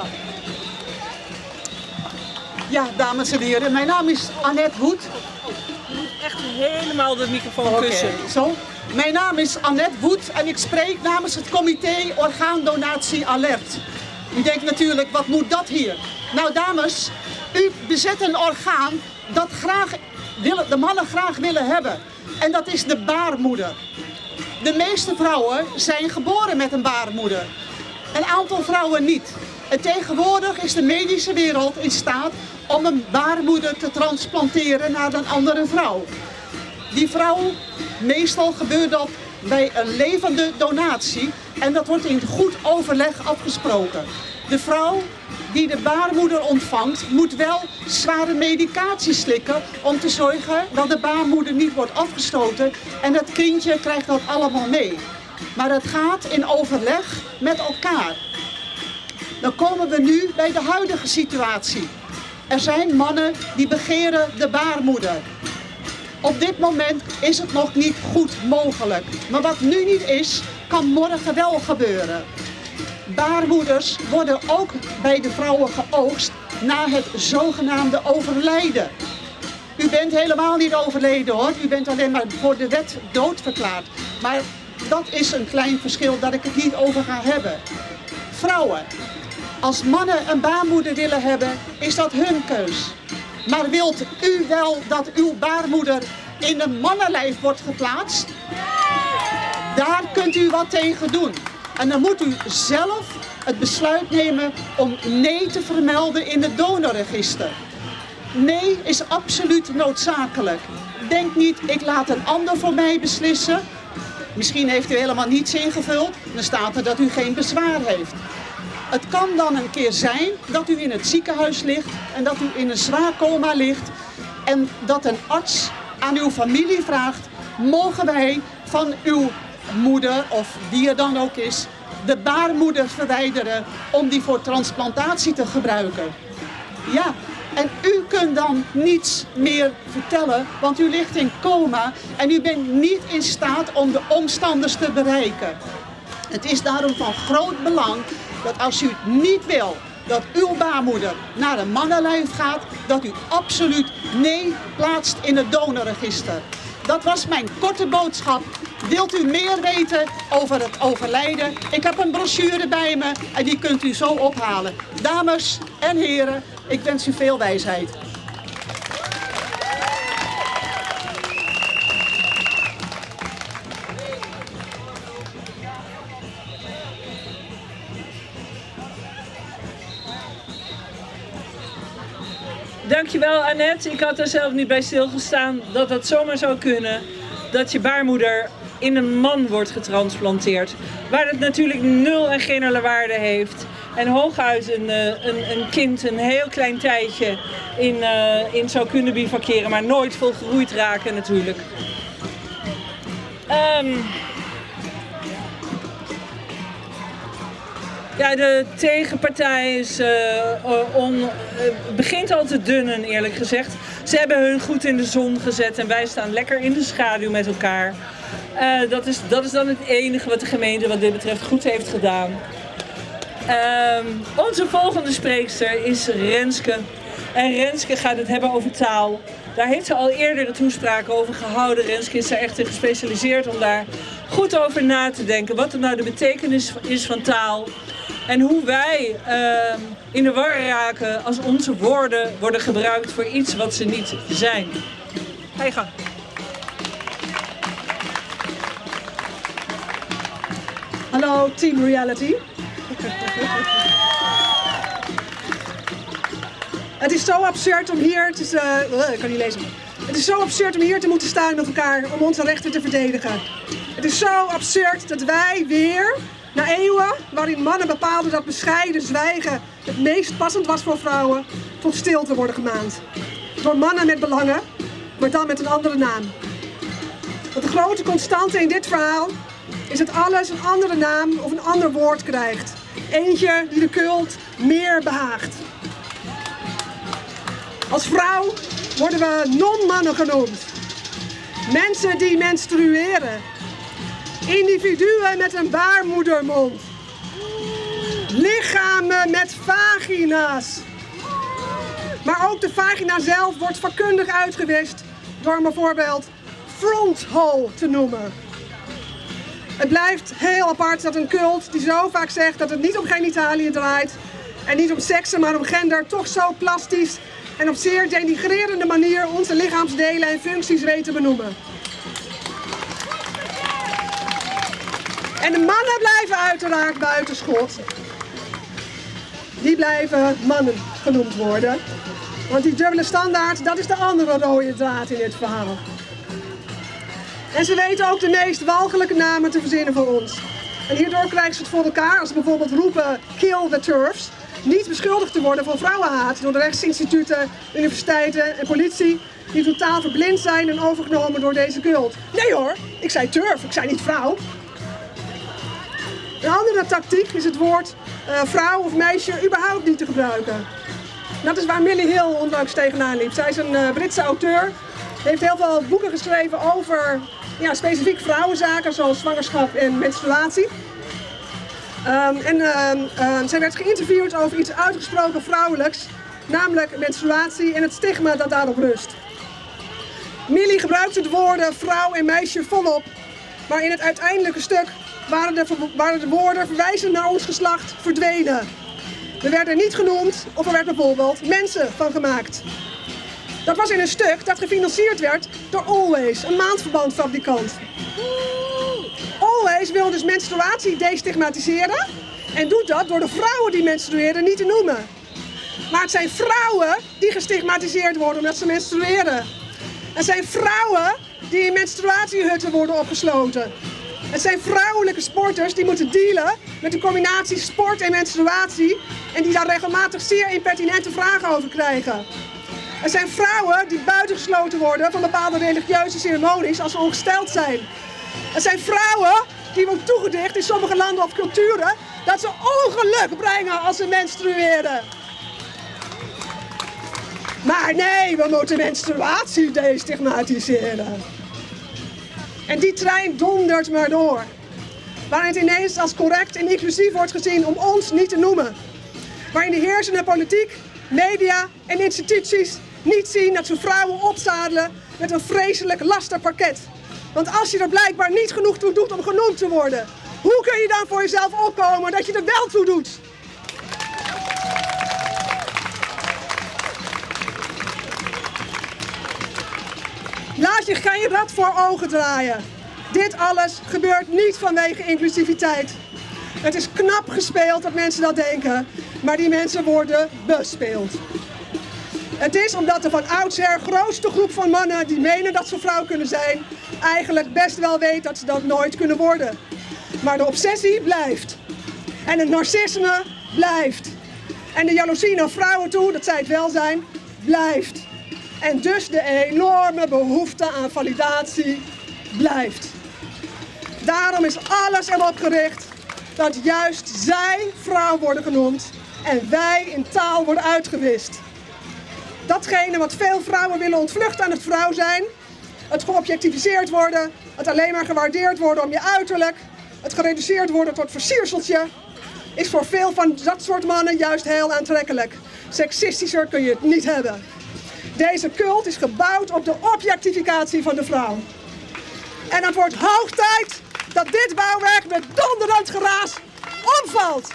Ja, dames en heren, mijn naam is Annette Woed. Je moet echt helemaal de microfoon okay, kussen. Zo. Mijn naam is Annette Woed en ik spreek namens het comité Orgaandonatie Alert. U denkt natuurlijk, wat moet dat hier? Nou dames, u bezet een orgaan dat graag willen, de mannen graag willen hebben. En dat is de baarmoeder. De meeste vrouwen zijn geboren met een baarmoeder. Een aantal vrouwen niet. En tegenwoordig is de medische wereld in staat om een baarmoeder te transplanteren naar een andere vrouw. Die vrouw, meestal gebeurt dat bij een levende donatie en dat wordt in goed overleg afgesproken. De vrouw die de baarmoeder ontvangt moet wel zware medicatie slikken om te zorgen dat de baarmoeder niet wordt afgestoten en het kindje krijgt dat allemaal mee. Maar het gaat in overleg met elkaar. Dan komen we nu bij de huidige situatie. Er zijn mannen die begeren de baarmoeder. Op dit moment is het nog niet goed mogelijk. Maar wat nu niet is, kan morgen wel gebeuren. Baarmoeders worden ook bij de vrouwen geoogst na het zogenaamde overlijden. U bent helemaal niet overleden hoor, u bent alleen maar voor de wet doodverklaard. Maar dat is een klein verschil dat ik het niet over ga hebben. Vrouwen, als mannen een baarmoeder willen hebben, is dat hun keus. Maar wilt u wel dat uw baarmoeder in een mannenlijf wordt geplaatst? Daar kunt u wat tegen doen. En dan moet u zelf het besluit nemen om nee te vermelden in het donorregister. Nee is absoluut noodzakelijk. Denk niet, ik laat een ander voor mij beslissen. Misschien heeft u helemaal niets ingevuld, dan staat er dat u geen bezwaar heeft. Het kan dan een keer zijn dat u in het ziekenhuis ligt en dat u in een zwaar coma ligt en dat een arts aan uw familie vraagt, mogen wij van uw moeder of wie er dan ook is, de baarmoeder verwijderen om die voor transplantatie te gebruiken. Ja, en u kunt dan niets meer vertellen, want u ligt in coma en u bent niet in staat om de omstanders te bereiken. Het is daarom van groot belang dat als u niet wil dat uw baarmoeder naar een mannenlijf gaat, dat u absoluut nee plaatst in het donorregister. Dat was mijn korte boodschap Wilt u meer weten over het overlijden? Ik heb een brochure bij me en die kunt u zo ophalen. Dames en heren, ik wens u veel wijsheid. Dankjewel Annette. Ik had er zelf niet bij stilgestaan dat het zomaar zou kunnen dat je baarmoeder in een man wordt getransplanteerd. Waar het natuurlijk nul en geen waarde heeft. En hooguit een, een, een kind een heel klein tijdje in, uh, in zou kunnen bivakeren, maar nooit volgroeid raken natuurlijk. Um, Ja, de tegenpartij is, uh, on, uh, begint al te dunnen, eerlijk gezegd. Ze hebben hun goed in de zon gezet en wij staan lekker in de schaduw met elkaar. Uh, dat, is, dat is dan het enige wat de gemeente wat dit betreft goed heeft gedaan. Uh, onze volgende spreekster is Renske. En Renske gaat het hebben over taal. Daar heeft ze al eerder toespraken over gehouden. Renske is daar echt in gespecialiseerd om daar goed over na te denken. Wat er nou de betekenis is van taal. En hoe wij uh, in de war raken als onze woorden worden gebruikt voor iets wat ze niet zijn. Ga je gang. Hallo Team Reality. Het is zo absurd om hier te... Uh, ik kan niet lezen. Het is zo absurd om hier te moeten staan met elkaar om onze rechten te verdedigen. Het is zo absurd dat wij weer, na eeuwen waarin mannen bepaalden dat bescheiden zwijgen het meest passend was voor vrouwen, tot stilte worden gemaand. Door mannen met belangen, maar dan met een andere naam. Want de grote constante in dit verhaal is dat alles een andere naam of een ander woord krijgt. Eentje die de cult meer behaagt. Als vrouw worden we non-mannen genoemd. Mensen die menstrueren. Individuen met een baarmoedermond. Lichamen met vagina's. Maar ook de vagina zelf wordt vakkundig uitgewist door bijvoorbeeld fronthole te noemen. Het blijft heel apart dat een cult die zo vaak zegt dat het niet om genitaliën draait en niet om seksen, maar om gender, toch zo plastisch en op zeer denigrerende manier onze lichaamsdelen en functies weet te benoemen. En de mannen blijven uiteraard buitenschot. Die blijven mannen genoemd worden. Want die dubbele standaard, dat is de andere rode draad in dit verhaal. En ze weten ook de meest walgelijke namen te verzinnen voor ons. En hierdoor krijgen ze het voor elkaar als ze bijvoorbeeld roepen kill the turfs. Niet beschuldigd te worden van vrouwenhaat door de rechtsinstituten, universiteiten en politie die totaal verblind zijn en overgenomen door deze cult. Nee hoor, ik zei turf, ik zei niet vrouw. Een andere tactiek is het woord uh, vrouw of meisje überhaupt niet te gebruiken. Dat is waar Millie Hill onlangs tegenaan liep. Zij is een uh, Britse auteur. Ze heeft heel veel boeken geschreven over ja, specifiek vrouwenzaken zoals zwangerschap en menstruatie. Um, en uh, uh, zij werd geïnterviewd over iets uitgesproken vrouwelijks, namelijk menstruatie en het stigma dat daarop rust. Millie gebruikte de woorden vrouw en meisje volop, maar in het uiteindelijke stuk waren de, waren de woorden verwijzend naar ons geslacht verdwenen. We werden niet genoemd of er werd bijvoorbeeld mensen van gemaakt. Dat was in een stuk dat gefinancierd werd door Always, een maandverbandfabrikant. Always wil dus menstruatie destigmatiseren en doet dat door de vrouwen die menstrueren niet te noemen. Maar het zijn vrouwen die gestigmatiseerd worden omdat ze menstrueren. Het zijn vrouwen die in menstruatiehutten worden opgesloten. Het zijn vrouwelijke sporters die moeten dealen met de combinatie sport en menstruatie en die daar regelmatig zeer impertinente vragen over krijgen. Er zijn vrouwen die buitengesloten worden van bepaalde religieuze ceremonies als ze ongesteld zijn. Er zijn vrouwen die worden toegedicht in sommige landen of culturen dat ze ongeluk brengen als ze menstrueren. Maar nee, we moeten menstruatie destigmatiseren. En die trein dondert maar door. Waarin het ineens als correct en inclusief wordt gezien om ons niet te noemen. Waarin de heersende politiek, media en instituties niet zien dat ze vrouwen opzadelen met een vreselijk lasterpakket. Want als je er blijkbaar niet genoeg toe doet om genoemd te worden, hoe kun je dan voor jezelf opkomen dat je er wel toe doet? Laat je geen rad voor ogen draaien. Dit alles gebeurt niet vanwege inclusiviteit. Het is knap gespeeld dat mensen dat denken, maar die mensen worden bespeeld. Het is omdat de van oudsher grootste groep van mannen die menen dat ze vrouw kunnen zijn, eigenlijk best wel weet dat ze dat nooit kunnen worden. Maar de obsessie blijft. En het narcisme blijft. En de jaloezie naar vrouwen toe, dat zij het wel zijn, blijft. En dus de enorme behoefte aan validatie blijft. Daarom is alles erop gericht dat juist zij vrouw worden genoemd en wij in taal worden uitgewist. Datgene wat veel vrouwen willen ontvluchten aan het vrouw zijn, het geobjectificeerd worden, het alleen maar gewaardeerd worden om je uiterlijk, het gereduceerd worden tot versierseltje, is voor veel van dat soort mannen juist heel aantrekkelijk. Seksistischer kun je het niet hebben. Deze cult is gebouwd op de objectificatie van de vrouw. En het wordt hoog tijd dat dit bouwwerk met donderend geraas omvalt.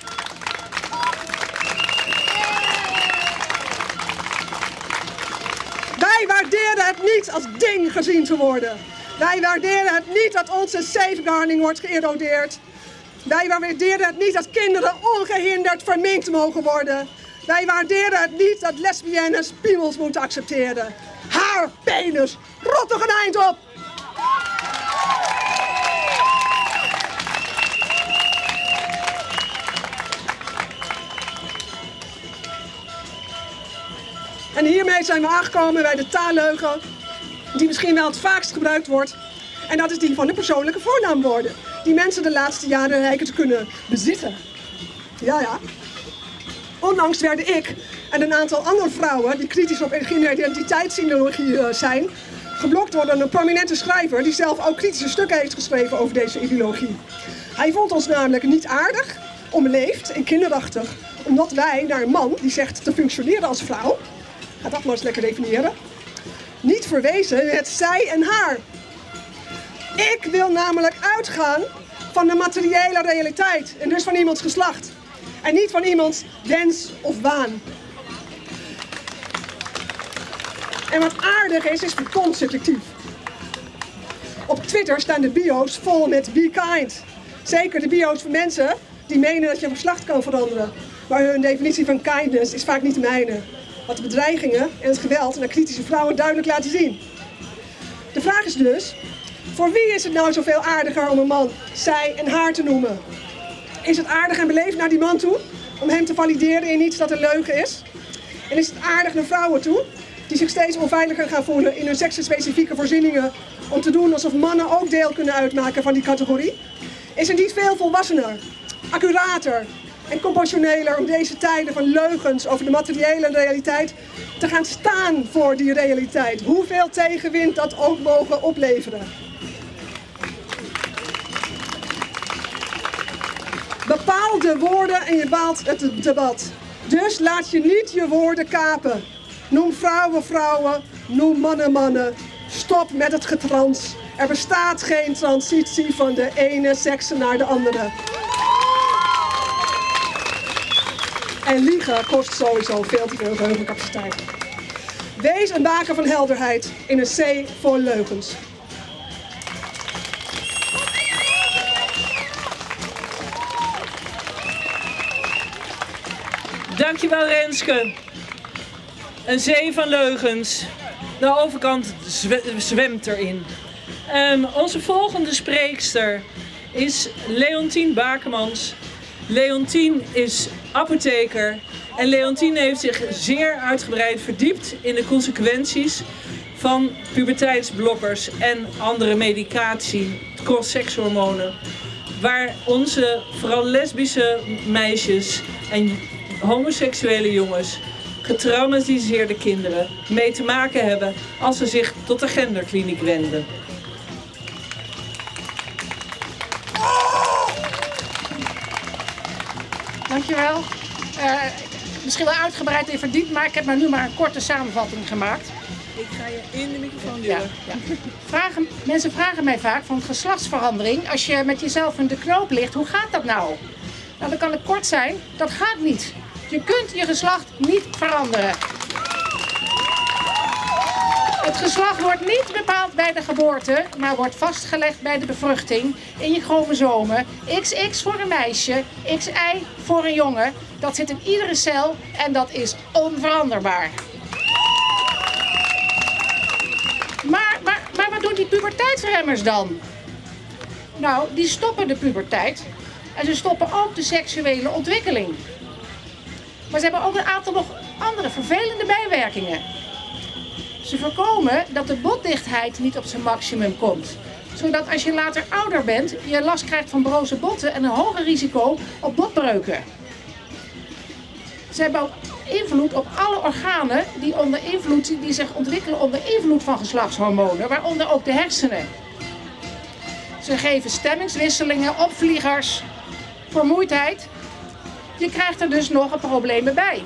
Wij waarderen het niet als ding gezien te worden. Wij waarderen het niet dat onze safeguarding wordt geërodeerd. Wij waarderen het niet dat kinderen ongehinderd verminkt mogen worden. Wij waarderen het niet dat lesbiennes piemels moeten accepteren. Haar, penis, rot toch een eind op! En hiermee zijn we aangekomen bij de taalleugen die misschien wel het vaakst gebruikt wordt. En dat is die van de persoonlijke voornaamwoorden. Die mensen de laatste jaren lijken te kunnen bezitten. Ja, ja. Onlangs werden ik en een aantal andere vrouwen die kritisch op genderidentiteitsideologie zijn, geblokt door een prominente schrijver die zelf ook kritische stukken heeft geschreven over deze ideologie. Hij vond ons namelijk niet aardig, onbeleefd en kinderachtig, omdat wij naar een man die zegt te functioneren als vrouw, ga dat maar eens lekker definiëren, niet verwezen met zij en haar. Ik wil namelijk uitgaan van de materiële realiteit en dus van iemands geslacht. En niet van iemands wens of waan. En wat aardig is, is verdomd subjectief. Op Twitter staan de bio's vol met be kind. Zeker de bio's van mensen die menen dat je een geslacht kan veranderen. Maar hun definitie van kindness is vaak niet de mijne. Wat de bedreigingen en het geweld naar kritische vrouwen duidelijk laten zien. De vraag is dus, voor wie is het nou zoveel aardiger om een man zij en haar te noemen? Is het aardig en beleefd naar die man toe, om hem te valideren in iets dat een leugen is? En is het aardig naar vrouwen toe, die zich steeds onveiliger gaan voelen in hun seksenspecifieke voorzieningen, om te doen alsof mannen ook deel kunnen uitmaken van die categorie? Is het niet veel volwassener, accurater en compassioneler om deze tijden van leugens over de materiële realiteit te gaan staan voor die realiteit, hoeveel tegenwind dat ook mogen opleveren? Bepaal de woorden en je bepaalt het debat. Dus laat je niet je woorden kapen. Noem vrouwen vrouwen, noem mannen mannen. Stop met het getrans. Er bestaat geen transitie van de ene sekse naar de andere. En liegen kost sowieso veel te veel geheugencapaciteit. Wees een baken van helderheid in een zee vol leugens. Dankjewel Renske. Een zee van leugens. De overkant zwe zwemt erin. Um, onze volgende spreekster is Leontien Bakemans. Leontien is apotheker. En Leontien heeft zich zeer uitgebreid verdiept in de consequenties van puberteitsblokkers en andere medicatie, cross-sekshormonen. Waar onze vooral lesbische meisjes en homoseksuele jongens, getraumatiseerde kinderen, mee te maken hebben als ze zich tot de genderkliniek wenden. Dankjewel. Uh, misschien wel uitgebreid in verdiept, maar ik heb maar nu maar een korte samenvatting gemaakt. Ik ga je in de microfoon duwen. Ja, ja. Vragen, mensen vragen mij vaak van geslachtsverandering. Als je met jezelf in de knoop ligt, hoe gaat dat nou? Nou, dan kan het kort zijn. Dat gaat niet. Je kunt je geslacht niet veranderen. Het geslacht wordt niet bepaald bij de geboorte, maar wordt vastgelegd bij de bevruchting in je chromosomen. X X voor een meisje, X Y voor een jongen. Dat zit in iedere cel en dat is onveranderbaar. Maar, maar, maar wat doen die puberteitsremmers dan? Nou, die stoppen de puberteit en ze stoppen ook de seksuele ontwikkeling. Maar ze hebben ook een aantal nog andere vervelende bijwerkingen. Ze voorkomen dat de botdichtheid niet op zijn maximum komt. Zodat als je later ouder bent, je last krijgt van broze botten en een hoger risico op botbreuken. Ze hebben ook invloed op alle organen die, onder invloed, die zich ontwikkelen onder invloed van geslachtshormonen, waaronder ook de hersenen. Ze geven stemmingswisselingen, opvliegers, vermoeidheid. Je krijgt er dus nog een probleem bij.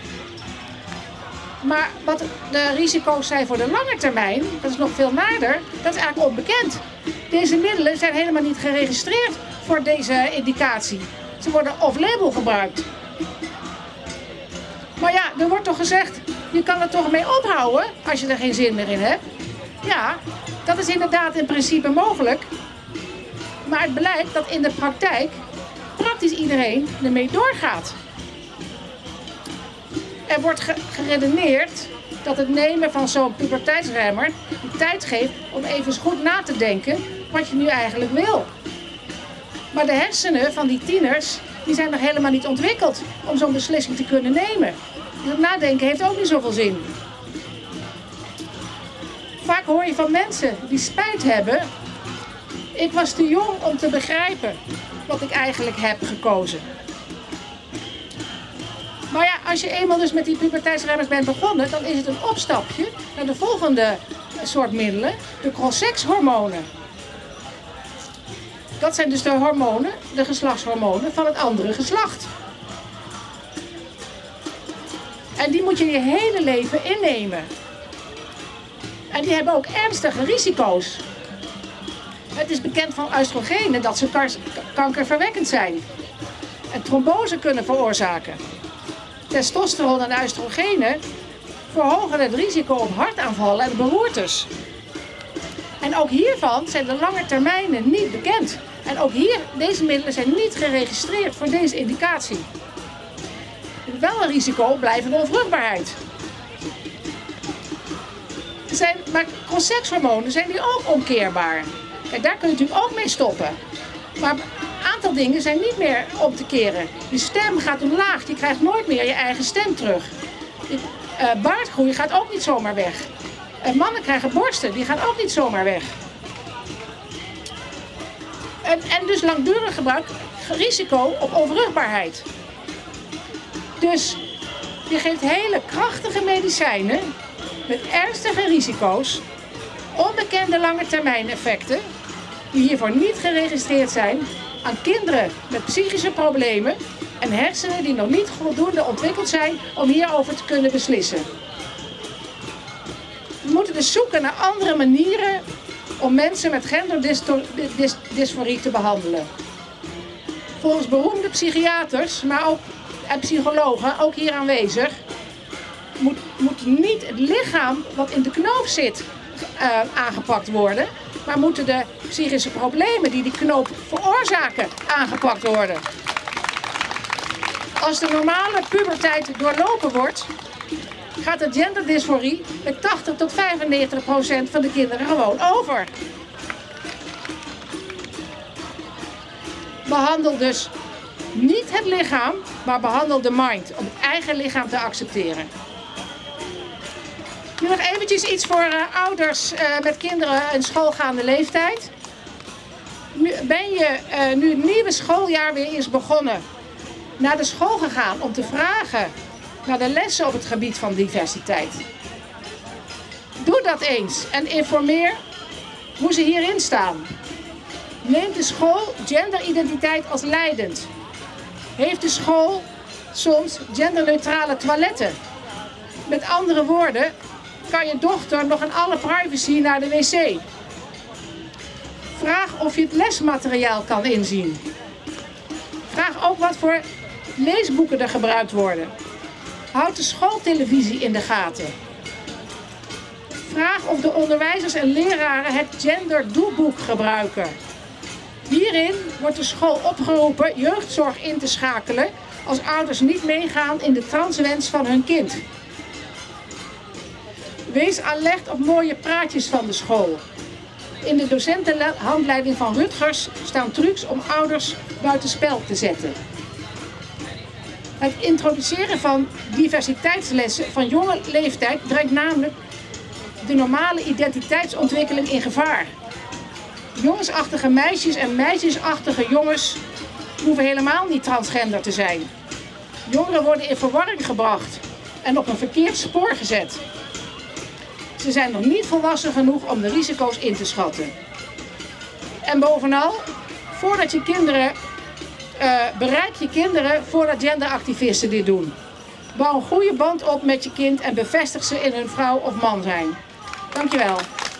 Maar wat de risico's zijn voor de lange termijn, dat is nog veel naarder, dat is eigenlijk onbekend. Deze middelen zijn helemaal niet geregistreerd voor deze indicatie. Ze worden off-label gebruikt. Maar ja, er wordt toch gezegd, je kan er toch mee ophouden als je er geen zin meer in hebt. Ja, dat is inderdaad in principe mogelijk. Maar het blijkt dat in de praktijk praktisch iedereen ermee doorgaat. Er wordt geredeneerd dat het nemen van zo'n puberteitsremmer de tijd geeft om even goed na te denken wat je nu eigenlijk wil. Maar de hersenen van die tieners die zijn nog helemaal niet ontwikkeld om zo'n beslissing te kunnen nemen. Dus het nadenken heeft ook niet zoveel zin. Vaak hoor je van mensen die spijt hebben. Ik was te jong om te begrijpen wat ik eigenlijk heb gekozen. Maar ja, als je eenmaal dus met die puberteitsremmers bent begonnen, dan is het een opstapje naar de volgende soort middelen, de cross-sex-hormonen. Dat zijn dus de hormonen, de geslachtshormonen van het andere geslacht. En die moet je je hele leven innemen. En die hebben ook ernstige risico's. Het is bekend van oestrogenen dat ze kankerverwekkend zijn. En trombose kunnen veroorzaken. Testosteron en oestrogenen verhogen het risico op hartaanvallen en beroertes. En ook hiervan zijn de lange termijnen niet bekend. En ook hier, deze middelen zijn niet geregistreerd voor deze indicatie. Wel een risico op blijvende onvruchtbaarheid. Zijn, maar cross-sex-hormonen zijn die ook omkeerbaar. Kijk, daar kun je natuurlijk ook mee stoppen. Maar een aantal dingen zijn niet meer om te keren. Je stem gaat omlaag, je krijgt nooit meer je eigen stem terug. Je, uh, baardgroei gaat ook niet zomaar weg. Uh, mannen krijgen borsten, die gaan ook niet zomaar weg. En, en dus langdurig gebruik, risico op onvruchtbaarheid. Dus je geeft hele krachtige medicijnen met ernstige risico's, onbekende lange termijn effecten, die hiervoor niet geregistreerd zijn, aan kinderen met psychische problemen en hersenen die nog niet voldoende ontwikkeld zijn om hierover te kunnen beslissen. We moeten dus zoeken naar andere manieren om mensen met genderdysforie te behandelen. Volgens beroemde psychiaters, maar ook en psychologen, ook hier aanwezig, moet, moet niet het lichaam wat in de knoop zit uh, aangepakt worden, maar moeten de psychische problemen die die knoop veroorzaken aangepakt worden. Als de normale puberteit doorlopen wordt, gaat de genderdysforie met tachtig tot vijfennegentig procent van de kinderen gewoon over. Behandel dus niet het lichaam, maar behandel de mind, om het eigen lichaam te accepteren. Nu nog eventjes iets voor uh, ouders uh, met kinderen in schoolgaande leeftijd. Nu, ben je uh, nu het nieuwe schooljaar weer is begonnen, naar de school gegaan om te vragen naar de lessen op het gebied van diversiteit? Doe dat eens en informeer hoe ze hierin staan. Neemt de school genderidentiteit als leidend? Heeft de school soms genderneutrale toiletten. Met andere woorden, kan je dochter nog in alle privacy naar de wc. Vraag of je het lesmateriaal kan inzien. Vraag ook wat voor leesboeken er gebruikt worden. Houd de schooltelevisie in de gaten. Vraag of de onderwijzers en leraren het genderdoelboek gebruiken. Hierin wordt de school opgeroepen jeugdzorg in te schakelen als ouders niet meegaan in de transwens van hun kind. Wees alert op mooie praatjes van de school. In de docentenhandleiding van Rutgers staan trucs om ouders buitenspel te zetten. Het introduceren van diversiteitslessen van jonge leeftijd brengt namelijk de normale identiteitsontwikkeling in gevaar. Jongensachtige meisjes en meisjesachtige jongens hoeven helemaal niet transgender te zijn. Jongeren worden in verwarring gebracht en op een verkeerd spoor gezet. Ze zijn nog niet volwassen genoeg om de risico's in te schatten. En bovenal, voordat je kinderen, uh, bereik je kinderen voordat genderactivisten dit doen. Bouw een goede band op met je kind en bevestig ze in hun vrouw of man zijn. Dankjewel.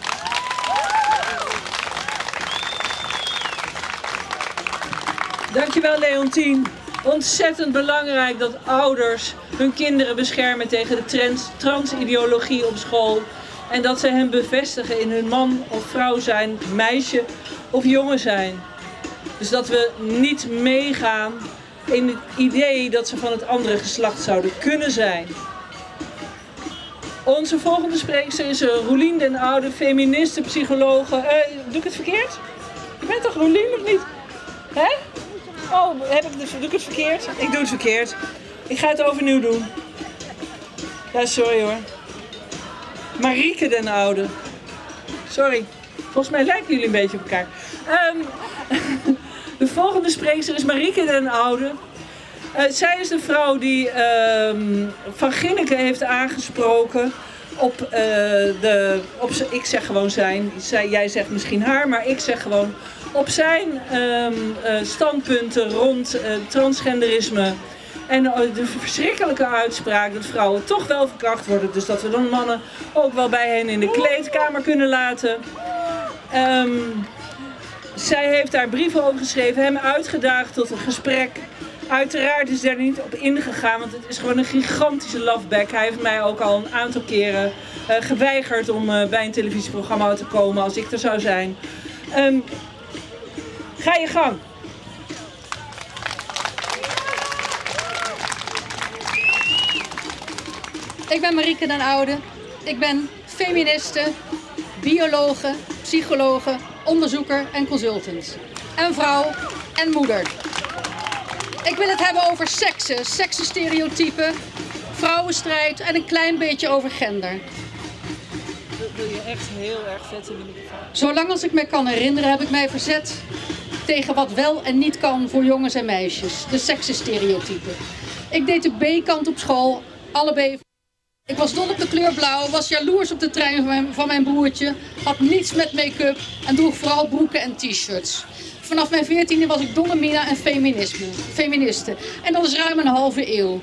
Dankjewel Leontien. Ontzettend belangrijk dat ouders hun kinderen beschermen tegen de trans, transideologie op school. En dat ze hen bevestigen in hun man of vrouw zijn, meisje of jongen zijn. Dus dat we niet meegaan in het idee dat ze van het andere geslacht zouden kunnen zijn. Onze volgende spreekster is Roelien den Oude, feministe, psychologe. Uh, doe ik het verkeerd? Je bent toch Roelien of niet? Hè? Oh, heb ik dus, doe ik het verkeerd? Ik doe het verkeerd. Ik ga het overnieuw doen. Ja, sorry hoor. Marieke den Oude. Sorry. Volgens mij lijken jullie een beetje op elkaar. Um, de volgende spreekster is Marieke den Oude. Uh, zij is de vrouw die um, Van Ginneken heeft aangesproken op uh, de... Op, ik zeg gewoon zijn. Zij, jij zegt misschien haar, maar ik zeg gewoon op zijn um, uh, standpunten rond uh, transgenderisme. En de verschrikkelijke uitspraak dat vrouwen toch wel verkracht worden. Dus dat we dan mannen ook wel bij hen in de kleedkamer kunnen laten. Um, zij heeft daar brieven over geschreven, hem uitgedaagd tot een gesprek. Uiteraard is daar niet op ingegaan, want het is gewoon een gigantische loveback. Hij heeft mij ook al een aantal keren uh, geweigerd om uh, bij een televisieprogramma te komen als ik er zou zijn. Um, ga je gang. Ik ben Marieke den Oude. Ik ben feministe, biologe, psychologe, onderzoeker en consultant. En vrouw en moeder. Ik wil het hebben over seksen, seksenstereotypen, vrouwenstrijd en een klein beetje over gender. Dat wil je echt heel erg vet in de microfoon. Zolang als ik me kan herinneren heb ik mij verzet tegen wat wel en niet kan voor jongens en meisjes. De seksenstereotypen. Ik deed de B-kant op school, allebei. Ik was dol op de kleur blauw, was jaloers op de trein van mijn, van mijn broertje, had niets met make-up en droeg vooral broeken en t-shirts. Vanaf mijn veertiende was ik dolle mina en feminisme, feministe. En dat is ruim een halve eeuw.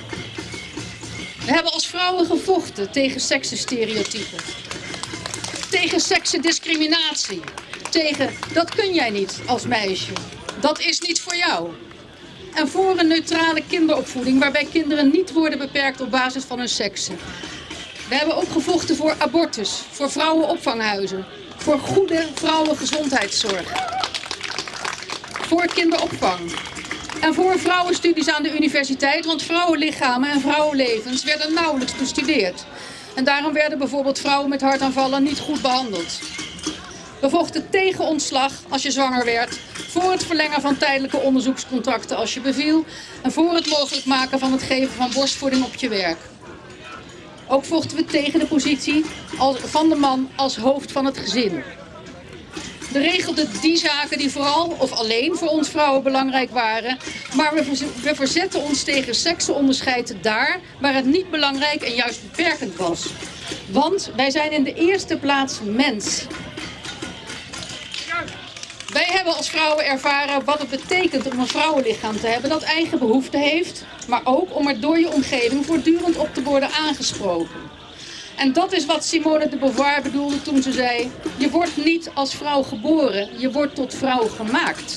We hebben als vrouwen gevochten tegen seksenstereotypen. Tegen seksendiscriminatie. Tegen dat kun jij niet als meisje. Dat is niet voor jou. En voor een neutrale kinderopvoeding waarbij kinderen niet worden beperkt op basis van hun seksen. We hebben ook gevochten voor abortus, voor vrouwenopvanghuizen, voor goede vrouwengezondheidszorg, voor kinderopvang en voor vrouwenstudies aan de universiteit, want vrouwenlichamen en vrouwenlevens werden nauwelijks bestudeerd. En daarom werden bijvoorbeeld vrouwen met hartaanvallen niet goed behandeld. We vochten tegen ontslag als je zwanger werd, voor het verlengen van tijdelijke onderzoekscontracten als je beviel en voor het mogelijk maken van het geven van borstvoeding op je werk. Ook vochten we tegen de positie van de man als hoofd van het gezin. We regelden die zaken die vooral of alleen voor ons vrouwen belangrijk waren, maar we verzetten ons tegen seksenonderscheid daar waar het niet belangrijk en juist beperkend was. Want wij zijn in de eerste plaats mens. Wij hebben hebben als vrouwen ervaren wat het betekent om een vrouwenlichaam te hebben dat eigen behoeften heeft, maar ook om er door je omgeving voortdurend op te worden aangesproken. En dat is wat Simone de Beauvoir bedoelde toen ze zei: je wordt niet als vrouw geboren, je wordt tot vrouw gemaakt.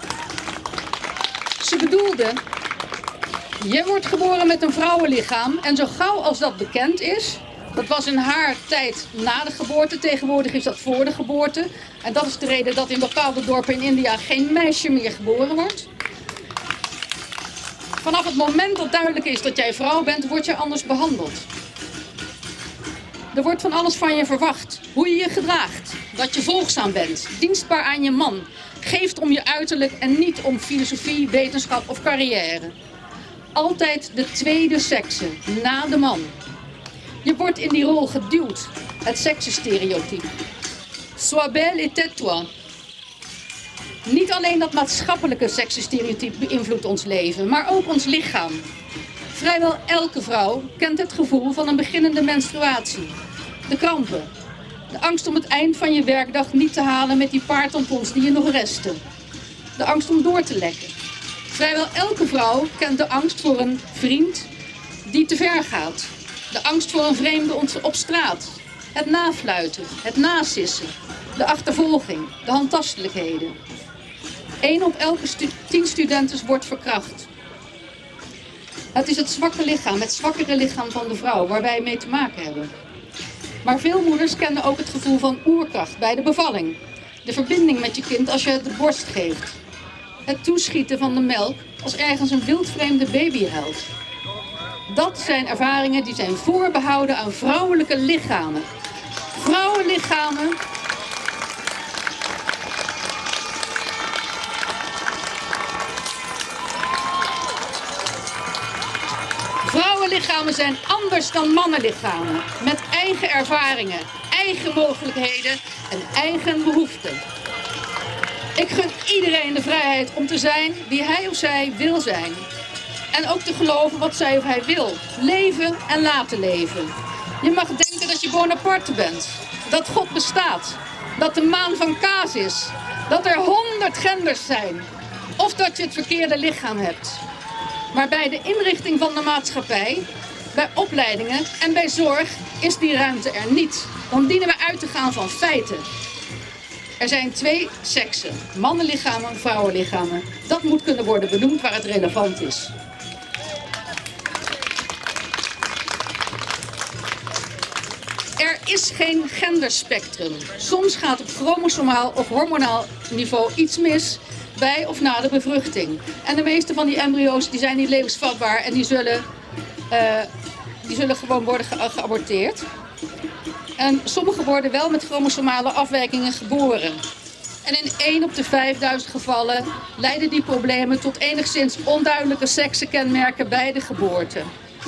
Ze bedoelde: je wordt geboren met een vrouwenlichaam en zo gauw als dat bekend is, dat was in haar tijd na de geboorte, tegenwoordig is dat voor de geboorte. En dat is de reden dat in bepaalde dorpen in India geen meisje meer geboren wordt. Vanaf het moment dat duidelijk is dat jij vrouw bent, word je anders behandeld. Er wordt van alles van je verwacht. Hoe je je gedraagt, dat je volgzaam bent, dienstbaar aan je man, geeft om je uiterlijk en niet om filosofie, wetenschap of carrière. Altijd de tweede sekse, na de man. Je wordt in die rol geduwd, het seksenstereotype. Sois belle et tais-toi. Niet alleen dat maatschappelijke seksenstereotype beïnvloedt ons leven, maar ook ons lichaam. Vrijwel elke vrouw kent het gevoel van een beginnende menstruatie. De krampen. De angst om het eind van je werkdag niet te halen met die paar tampons die je nog resten. De angst om door te lekken. Vrijwel elke vrouw kent de angst voor een vriend die te ver gaat. De angst voor een vreemde op straat. Het nafluiten, het nasissen, de achtervolging, de handtastelijkheden. Eén op elke stu tien studenten wordt verkracht. Het is het zwakke lichaam, het zwakkere lichaam van de vrouw waar wij mee te maken hebben. Maar veel moeders kennen ook het gevoel van oerkracht bij de bevalling. De verbinding met je kind als je het de borst geeft. Het toeschieten van de melk als ergens een wildvreemde baby huilt. Dat zijn ervaringen die zijn voorbehouden aan vrouwelijke lichamen. Vrouwenlichamen Vrouwenlichamen zijn anders dan mannenlichamen. Met eigen ervaringen, eigen mogelijkheden en eigen behoeften. Ik gun iedereen de vrijheid om te zijn wie hij of zij wil zijn. En ook te geloven wat zij of hij wil. Leven en laten leven. Je mag denken dat je Bonaparte bent. Dat God bestaat. Dat de maan van kaas is. Dat er honderd genders zijn. Of dat je het verkeerde lichaam hebt. Maar bij de inrichting van de maatschappij, bij opleidingen en bij zorg is die ruimte er niet. Dan dienen we uit te gaan van feiten. Er zijn twee seksen. Mannenlichamen en vrouwenlichamen. Dat moet kunnen worden benoemd waar het relevant is. Er is geen genderspectrum. Soms gaat op chromosomaal of hormonaal niveau iets mis bij of na de bevruchting. En de meeste van die embryo's die zijn niet levensvatbaar en die zullen, uh, die zullen gewoon worden ge geaborteerd. En sommige worden wel met chromosomale afwijkingen geboren. En in één op de vijfduizend gevallen leiden die problemen tot enigszins onduidelijke seksenkenmerken bij de geboorte.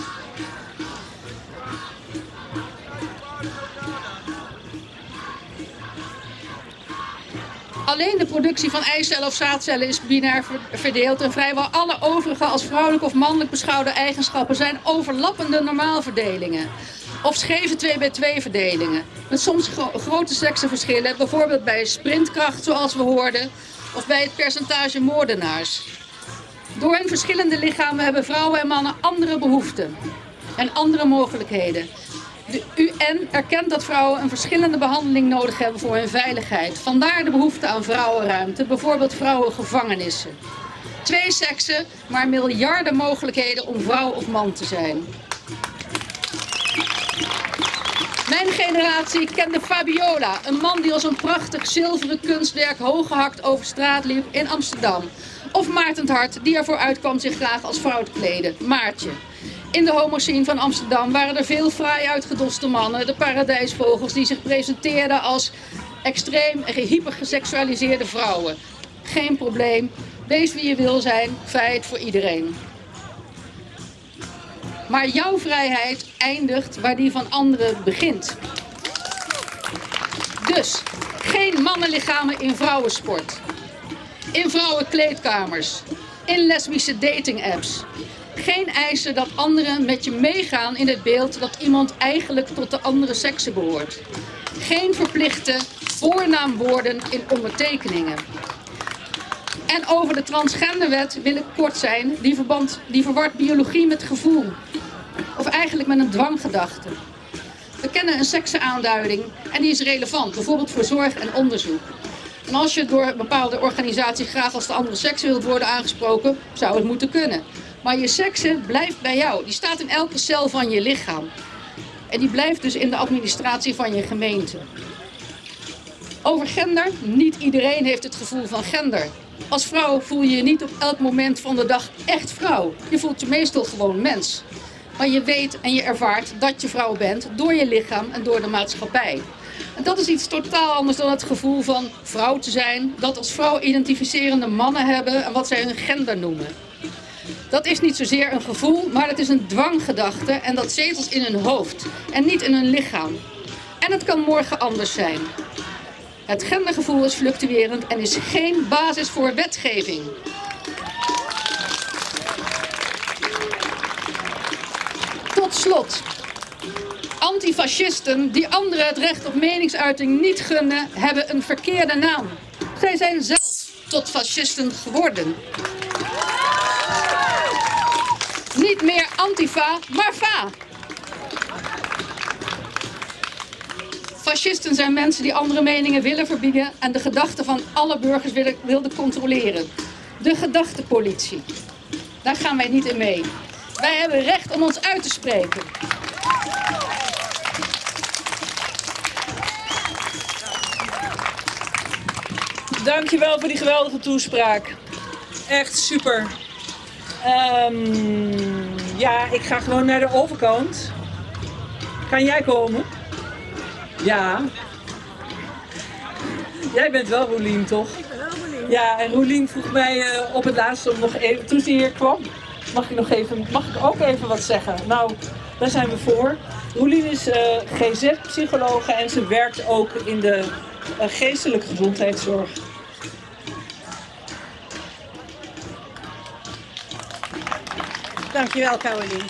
Alleen de productie van eicellen of zaadcellen is binair verdeeld en vrijwel alle overige als vrouwelijk of mannelijk beschouwde eigenschappen zijn overlappende normaalverdelingen. Of scheve twee bij twee verdelingen. Met soms gro grote seksenverschillen, bijvoorbeeld bij sprintkracht zoals we hoorden, of bij het percentage moordenaars. Door hun verschillende lichamen hebben vrouwen en mannen andere behoeften en andere mogelijkheden. De U N erkent dat vrouwen een verschillende behandeling nodig hebben voor hun veiligheid. Vandaar de behoefte aan vrouwenruimte, bijvoorbeeld vrouwengevangenissen. Twee seksen, maar miljarden mogelijkheden om vrouw of man te zijn. Mijn generatie kende Fabiola, een man die als een prachtig zilveren kunstwerk hooggehakt over straat liep in Amsterdam. Of Maarten 't Hart, die ervoor uitkwam zich graag als vrouw te kleden, Maartje. In de homoscene van Amsterdam waren er veel fraai uitgedoste mannen, de paradijsvogels die zich presenteerden als extreem hypergeseksualiseerde vrouwen. Geen probleem, wees wie je wil zijn, vrijheid voor iedereen. Maar jouw vrijheid eindigt waar die van anderen begint. Dus, geen mannenlichamen in vrouwensport. In vrouwenkleedkamers. In lesbische dating-apps. Geen eisen dat anderen met je meegaan in het beeld dat iemand eigenlijk tot de andere sekse behoort. Geen verplichte voornaamwoorden in ondertekeningen. En over de transgenderwet wil ik kort zijn. Die, verband, die verwart biologie met gevoel. Of eigenlijk met een dwanggedachte. We kennen een seksaanduiding en die is relevant. Bijvoorbeeld voor zorg en onderzoek. En als je door een bepaalde organisatie graag als de andere seks wilt worden aangesproken, zou het moeten kunnen. Maar je sekse blijft bij jou. Die staat in elke cel van je lichaam. En die blijft dus in de administratie van je gemeente. Over gender. Niet iedereen heeft het gevoel van gender. Als vrouw voel je je niet op elk moment van de dag echt vrouw. Je voelt je meestal gewoon mens. Maar je weet en je ervaart dat je vrouw bent door je lichaam en door de maatschappij. En dat is iets totaal anders dan het gevoel van vrouw te zijn. Dat als vrouw identificerende mannen hebben en wat zij hun gender noemen. Dat is niet zozeer een gevoel, maar het is een dwanggedachte en dat zetelt in hun hoofd en niet in hun lichaam. En het kan morgen anders zijn. Het gendergevoel is fluctuerend en is geen basis voor wetgeving. Tot slot. Antifascisten die anderen het recht op meningsuiting niet gunnen, hebben een verkeerde naam. Zij zijn zelf tot fascisten geworden. Niet meer antifa, maar fa. Fascisten zijn mensen die andere meningen willen verbieden en de gedachten van alle burgers willen, wilden controleren. De gedachtepolitie. Daar gaan wij niet in mee. Wij hebben recht om ons uit te spreken. Dankjewel voor die geweldige toespraak. Echt super. Um, ja, ik ga gewoon naar de overkant. Kan jij komen? Ja. Jij bent wel Roelien, toch? Ik ben wel Roelien. Ja, en Roelien vroeg mij uh, op het laatst om nog even, toen ze hier kwam, mag ik nog even, mag ik ook even wat zeggen? Nou, daar zijn we voor. Roelien is uh, G Z-psychologe en ze werkt ook in de uh, geestelijke gezondheidszorg. Dankjewel, Carolien.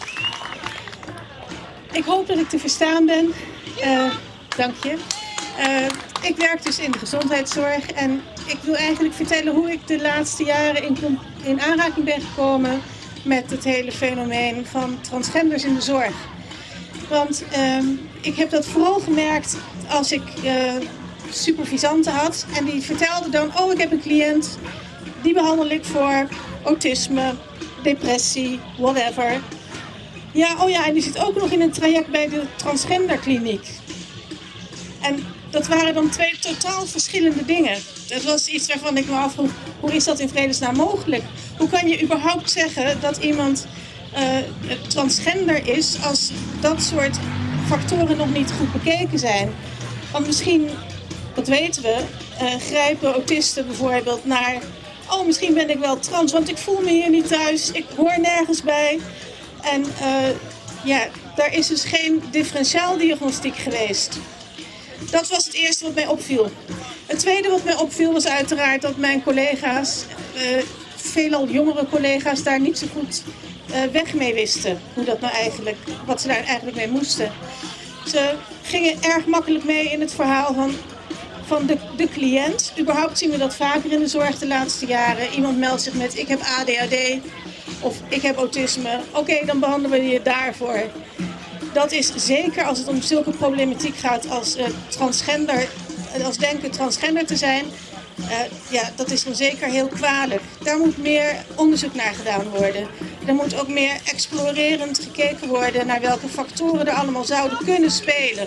Ik hoop dat ik te verstaan ben. Uh, dank je. Uh, ik werk dus in de gezondheidszorg en ik wil eigenlijk vertellen hoe ik de laatste jaren in, in aanraking ben gekomen met het hele fenomeen van transgenders in de zorg. Want uh, ik heb dat vooral gemerkt als ik uh, supervisanten had en die vertelden dan, oh, ik heb een cliënt, die behandel ik voor autisme, depressie, whatever. Ja, oh ja, en die zit ook nog in een traject bij de transgenderkliniek. En dat waren dan twee totaal verschillende dingen. Dat was iets waarvan ik me afvroeg, hoe is dat in vredesnaam mogelijk? Hoe kan je überhaupt zeggen dat iemand uh, transgender is als dat soort factoren nog niet goed bekeken zijn? Want misschien, dat weten we, uh, grijpen autisten bijvoorbeeld naar, oh, misschien ben ik wel trans, want ik voel me hier niet thuis, ik hoor nergens bij. En uh, ja, daar is dus geen differentiaaldiagnostiek geweest. Dat was het eerste wat mij opviel. Het tweede wat mij opviel was uiteraard dat mijn collega's, uh, veelal jongere collega's, daar niet zo goed uh, weg mee wisten. Hoe dat nou eigenlijk, wat ze daar eigenlijk mee moesten. Ze gingen erg makkelijk mee in het verhaal van, van de, de cliënt. Überhaupt zien we dat vaker in de zorg de laatste jaren. Iemand meldt zich met, ik heb A D H D of ik heb autisme. Oké, okay, dan behandelen we je daarvoor. Dat is zeker als het om zulke problematiek gaat als uh, transgender, als denken transgender te zijn. Uh, ja, dat is dan zeker heel kwalijk. Daar moet meer onderzoek naar gedaan worden. Er moet ook meer explorerend gekeken worden naar welke factoren er allemaal zouden kunnen spelen.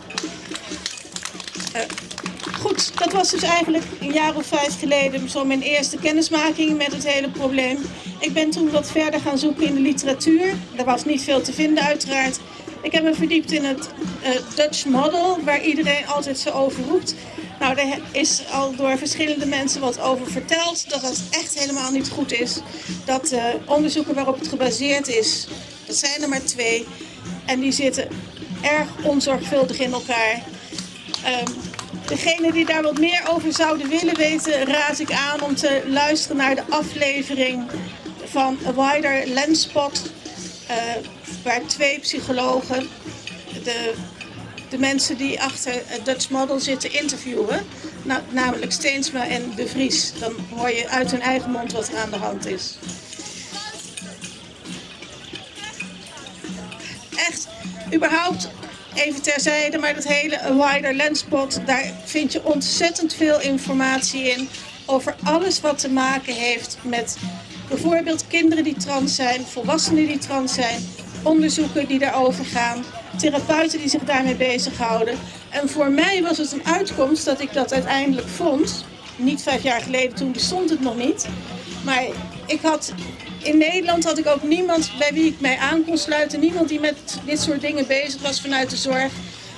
Uh, goed, dat was dus eigenlijk een jaar of vijf geleden zo mijn eerste kennismaking met het hele probleem. Ik ben toen wat verder gaan zoeken in de literatuur. Er was niet veel te vinden uiteraard. Ik heb me verdiept in het uh, Dutch Model, waar iedereen altijd zo over roept. Nou, daar is al door verschillende mensen wat over verteld, dat dat echt helemaal niet goed is. Dat uh, onderzoeken waarop het gebaseerd is, dat zijn er maar twee. En die zitten erg onzorgvuldig in elkaar. Um, Degenen die daar wat meer over zouden willen weten, raad ik aan om te luisteren naar de aflevering van A Wider Lenspot, uh, waar twee psychologen de, de mensen die achter het Dutch Model zitten interviewen. nou, namelijk Steensma en De Vries. Dan hoor je uit hun eigen mond wat er aan de hand is. Echt, überhaupt, even terzijde, maar dat hele Wider Lenspot, daar vind je ontzettend veel informatie in over alles wat te maken heeft met bijvoorbeeld kinderen die trans zijn, volwassenen die trans zijn, onderzoeken die daarover gaan, therapeuten die zich daarmee bezighouden. En voor mij was het een uitkomst dat ik dat uiteindelijk vond. Niet vijf jaar geleden, toen bestond het nog niet. Maar ik had, in Nederland had ik ook niemand bij wie ik mij aan kon sluiten. Niemand die met dit soort dingen bezig was vanuit de zorg.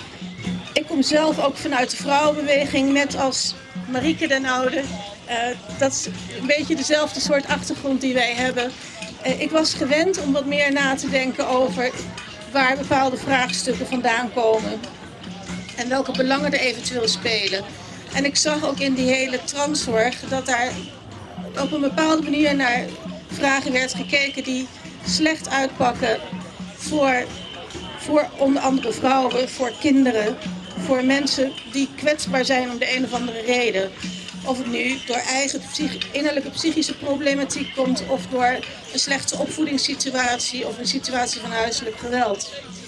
Ik kom zelf ook vanuit de vrouwenbeweging, net als Marieke den Oude. Uh, dat is een beetje dezelfde soort achtergrond die wij hebben. Uh, ik was gewend om wat meer na te denken over waar bepaalde vraagstukken vandaan komen. En welke belangen er eventueel spelen. En ik zag ook in die hele transzorg dat daar op een bepaalde manier naar vragen werd gekeken die slecht uitpakken voor, voor onder andere vrouwen, voor kinderen, voor mensen die kwetsbaar zijn om de een of andere reden. Of het nu door eigen psych- innerlijke psychische problematiek komt of door een slechte opvoedingssituatie of een situatie van huiselijk geweld.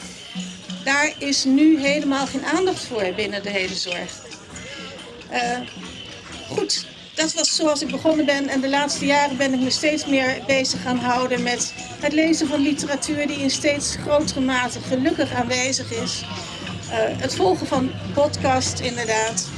Daar is nu helemaal geen aandacht voor binnen de hele zorg. Uh, goed, dat was zoals ik begonnen ben en de laatste jaren ben ik me steeds meer bezig gaan houden met het lezen van literatuur die in steeds grotere mate gelukkig aanwezig is. Uh, het volgen van podcasts inderdaad,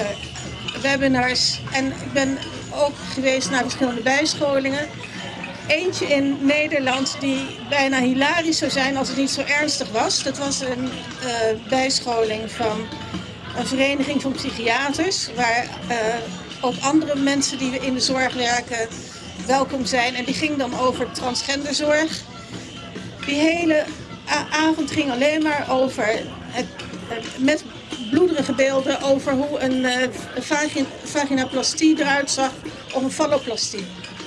uh, webinars en ik ben ook geweest naar verschillende bijscholingen. Eentje in Nederland die bijna hilarisch zou zijn als het niet zo ernstig was. Dat was een uh, bijscholing van een vereniging van psychiaters, waar uh, ook andere mensen die in de zorg werken welkom zijn. En die ging dan over transgenderzorg. Die hele avond ging alleen maar over, het, met bloederige beelden, over hoe een uh, vagin, vaginaplastie eruit zag of een falloplastie.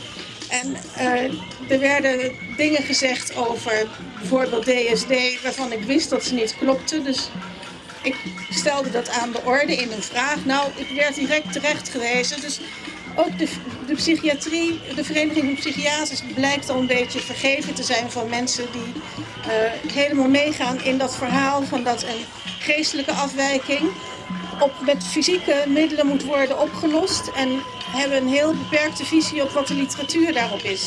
En uh, er werden dingen gezegd over bijvoorbeeld D S D waarvan ik wist dat ze niet klopten. Dus ik stelde dat aan de orde in een vraag. Nou, ik werd direct terecht gewezen. Dus ook de, de psychiatrie, de Vereniging van Psychiaters blijkt al een beetje vergeven te zijn van mensen die uh, helemaal meegaan in dat verhaal van dat een geestelijke afwijking op, met fysieke middelen moet worden opgelost. En hebben een heel beperkte visie op wat de literatuur daarop is.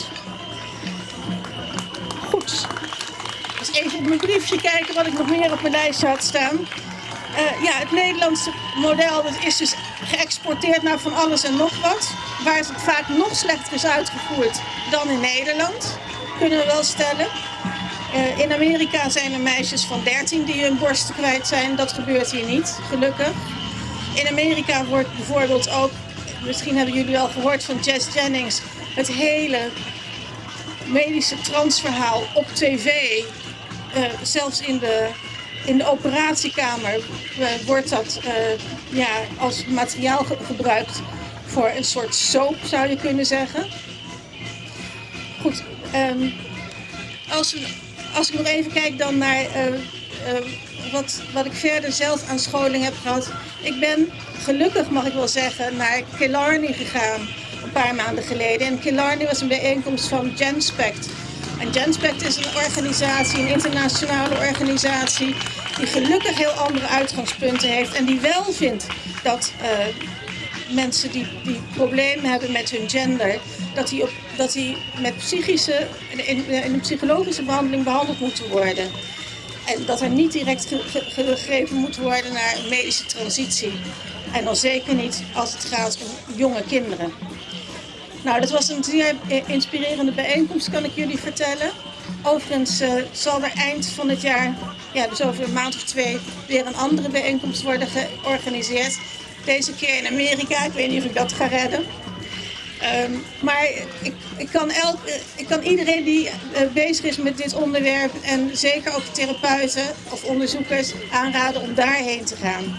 Goed. Dus even op mijn briefje kijken wat ik nog meer op mijn lijstje had staan. Uh, ja, het Nederlandse model dat is dus geëxporteerd naar van alles en nog wat. Waar het vaak nog slechter is uitgevoerd dan in Nederland. Kunnen we wel stellen. Uh, in Amerika zijn er meisjes van dertien die hun borsten kwijt zijn. Dat gebeurt hier niet, gelukkig. In Amerika wordt bijvoorbeeld ook, misschien hebben jullie al gehoord van Jess Jennings, het hele medische transverhaal op tv, uh, zelfs in de, in de operatiekamer, uh, wordt dat uh, ja, als materiaal ge gebruikt voor een soort soap, zou je kunnen zeggen. Goed, um, als, we, als ik nog even kijk dan naar uh, uh, wat, wat ik verder zelf aan scholing heb gehad. Ik ben gelukkig, mag ik wel zeggen, naar Killarney gegaan een paar maanden geleden. En Killarney was een bijeenkomst van Genspect. En Genspect is een organisatie, een internationale organisatie, die gelukkig heel andere uitgangspunten heeft. En die wel vindt dat uh, mensen die, die problemen hebben met hun gender, dat die, op, dat die met psychische, in, in een psychologische behandeling behandeld moeten worden. En dat er niet direct gegrepen moet worden naar een medische transitie. En dan zeker niet als het gaat om jonge kinderen. Nou, dat was een zeer inspirerende bijeenkomst, kan ik jullie vertellen. Overigens uh, zal er eind van het jaar, ja, dus over een maand of twee, weer een andere bijeenkomst worden georganiseerd. Deze keer in Amerika, ik weet niet of ik dat ga redden. Um, maar ik, ik, kan elk, ik kan iedereen die uh, bezig is met dit onderwerp en zeker ook therapeuten of onderzoekers aanraden om daarheen te gaan.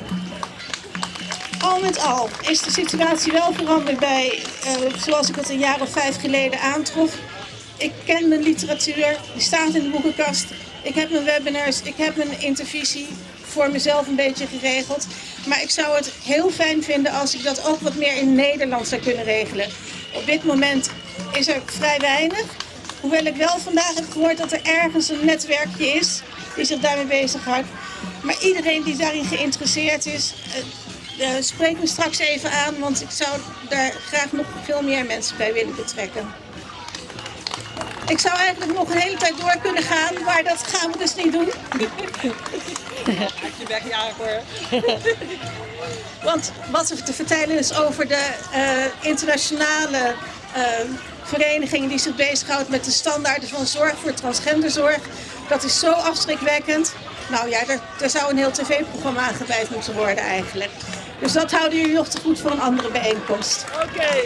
Al met al is de situatie wel veranderd bij, uh, zoals ik het een jaar of vijf geleden aantrof. Ik ken mijn literatuur, die staat in de boekenkast. Ik heb mijn webinars, ik heb mijn intervisie voor mezelf een beetje geregeld. Maar ik zou het heel fijn vinden als ik dat ook wat meer in Nederland zou kunnen regelen. Op dit moment is er vrij weinig. Hoewel ik wel vandaag heb gehoord dat er ergens een netwerkje is die zich daarmee bezighoudt. Maar iedereen die daarin geïnteresseerd is, uh, uh, spreek me straks even aan, want ik zou daar graag nog veel meer mensen bij willen betrekken. Ik zou eigenlijk nog een hele tijd door kunnen gaan, maar dat gaan we dus niet doen. Je bek ja hoor. Want wat er te vertellen is over de uh, internationale uh, vereniging die zich bezighoudt met de standaarden van zorg voor transgenderzorg, dat is zo afschrikwekkend. Nou ja, daar, daar zou een heel tv-programma aan gewijd moeten worden eigenlijk. Dus dat houden jullie nog te goed voor een andere bijeenkomst. Oké. Okay.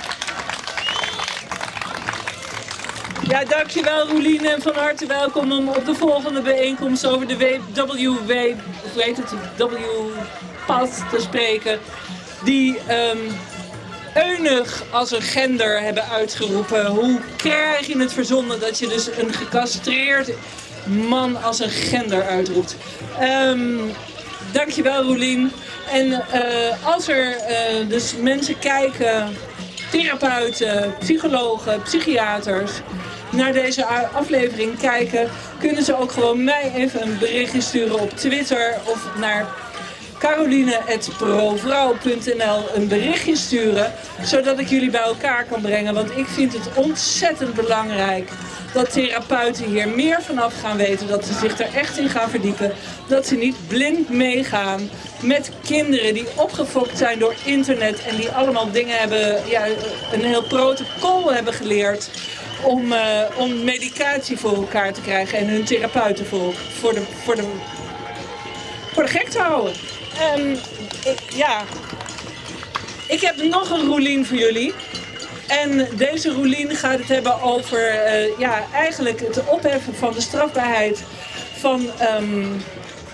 Ja, dankjewel Roelien en van harte welkom om op de volgende bijeenkomst over de W W, of weet het, W-pad te spreken. Die um, eunig als een gender hebben uitgeroepen. Hoe krijg je het verzonnen dat je dus een gecastreerd man als een gender uitroept? Um, dankjewel Roelien. En uh, als er uh, dus mensen kijken, therapeuten, psychologen, psychiaters, naar deze aflevering kijken, kunnen ze ook gewoon mij even een berichtje sturen op Twitter of naar caroline at provrouw punt n l een berichtje sturen, zodat ik jullie bij elkaar kan brengen. Want ik vind het ontzettend belangrijk dat therapeuten hier meer vanaf gaan weten, dat ze zich er echt in gaan verdiepen, dat ze niet blind meegaan met kinderen die opgefokt zijn door internet en die allemaal dingen hebben, ja, een heel protocol hebben geleerd om, uh, om medicatie voor elkaar te krijgen en hun therapeuten voor, voor, de, voor, de, voor de gek te houden. Um, ik, ja, ik heb nog een Roelien voor jullie. En deze Roelien gaat het hebben over uh, ja, eigenlijk het opheffen van de strafbaarheid van um,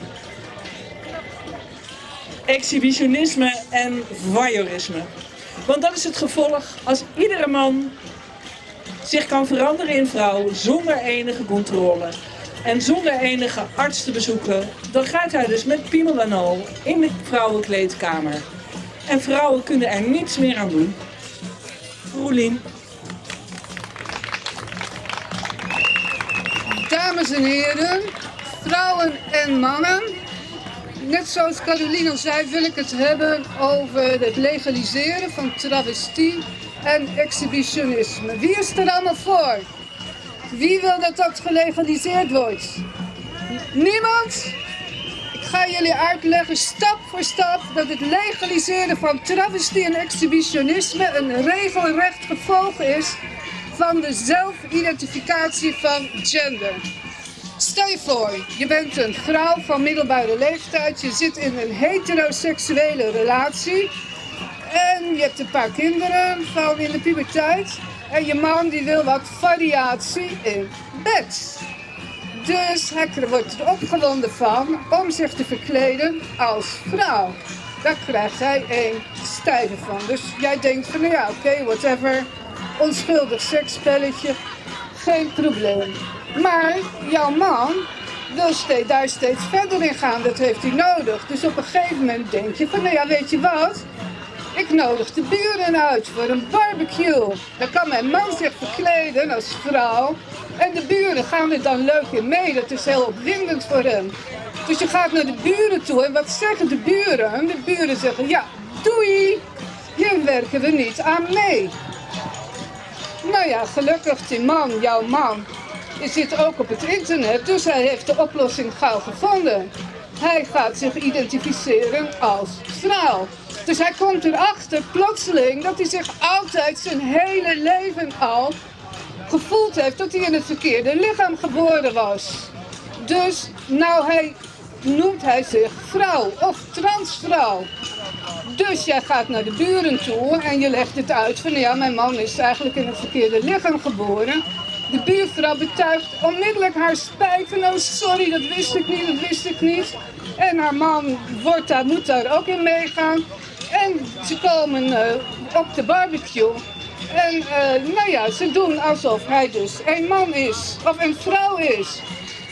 exhibitionisme en voyeurisme. Want dat is het gevolg als iedere man zich kan veranderen in vrouw zonder enige controle en zonder enige arts te bezoeken, dan gaat hij dus met piemel en al in de vrouwenkleedkamer. En vrouwen kunnen er niets meer aan doen. Roelien. Dames en heren, vrouwen en mannen. Net zoals Caroline al zei, wil ik het hebben over het legaliseren van travestie en exhibitionisme. Wie is er allemaal voor? Wie wil dat dat gelegaliseerd wordt? Niemand? Ik ga jullie uitleggen stap voor stap dat het legaliseren van travestie en exhibitionisme een regelrecht gevolg is van de zelfidentificatie van gender. Stel je voor, je bent een vrouw van middelbare leeftijd, je zit in een heteroseksuele relatie en je hebt een paar kinderen van in de puberteit en je man die wil wat variatie in bed. Dus hij wordt er opgewonden van om zich te verkleden als vrouw. Daar krijgt hij een stijve van. Dus jij denkt van nou ja, oké, okay, whatever, onschuldig seksspelletje, geen probleem. Maar jouw man wil steeds, daar steeds verder in gaan, dat heeft hij nodig. Dus op een gegeven moment denk je van nou ja, weet je wat? Ik nodig de buren uit voor een barbecue. Dan kan mijn man zich verkleden als vrouw. En de buren gaan er dan leuk in mee. Dat is heel opwindend voor hem. Dus je gaat naar de buren toe. En wat zeggen de buren? De buren zeggen, ja, doei. Hier werken we niet aan mee. Nou ja, gelukkig die man, jouw man, die zit ook op het internet. Dus hij heeft de oplossing gauw gevonden. Hij gaat zich identificeren als vrouw. Dus hij komt erachter plotseling dat hij zich altijd zijn hele leven al gevoeld heeft dat hij in het verkeerde lichaam geboren was. Dus nou hij, noemt hij zich vrouw of transvrouw. Dus jij gaat naar de buren toe en je legt het uit van ja, mijn man is eigenlijk in het verkeerde lichaam geboren. De buurvrouw betuigt onmiddellijk haar spijt van oh sorry, dat wist ik niet, dat wist ik niet. En haar man wordt daar, moet daar ook in meegaan. En ze komen uh, op de barbecue. En uh, nou ja, ze doen alsof hij dus een man is, of een vrouw is.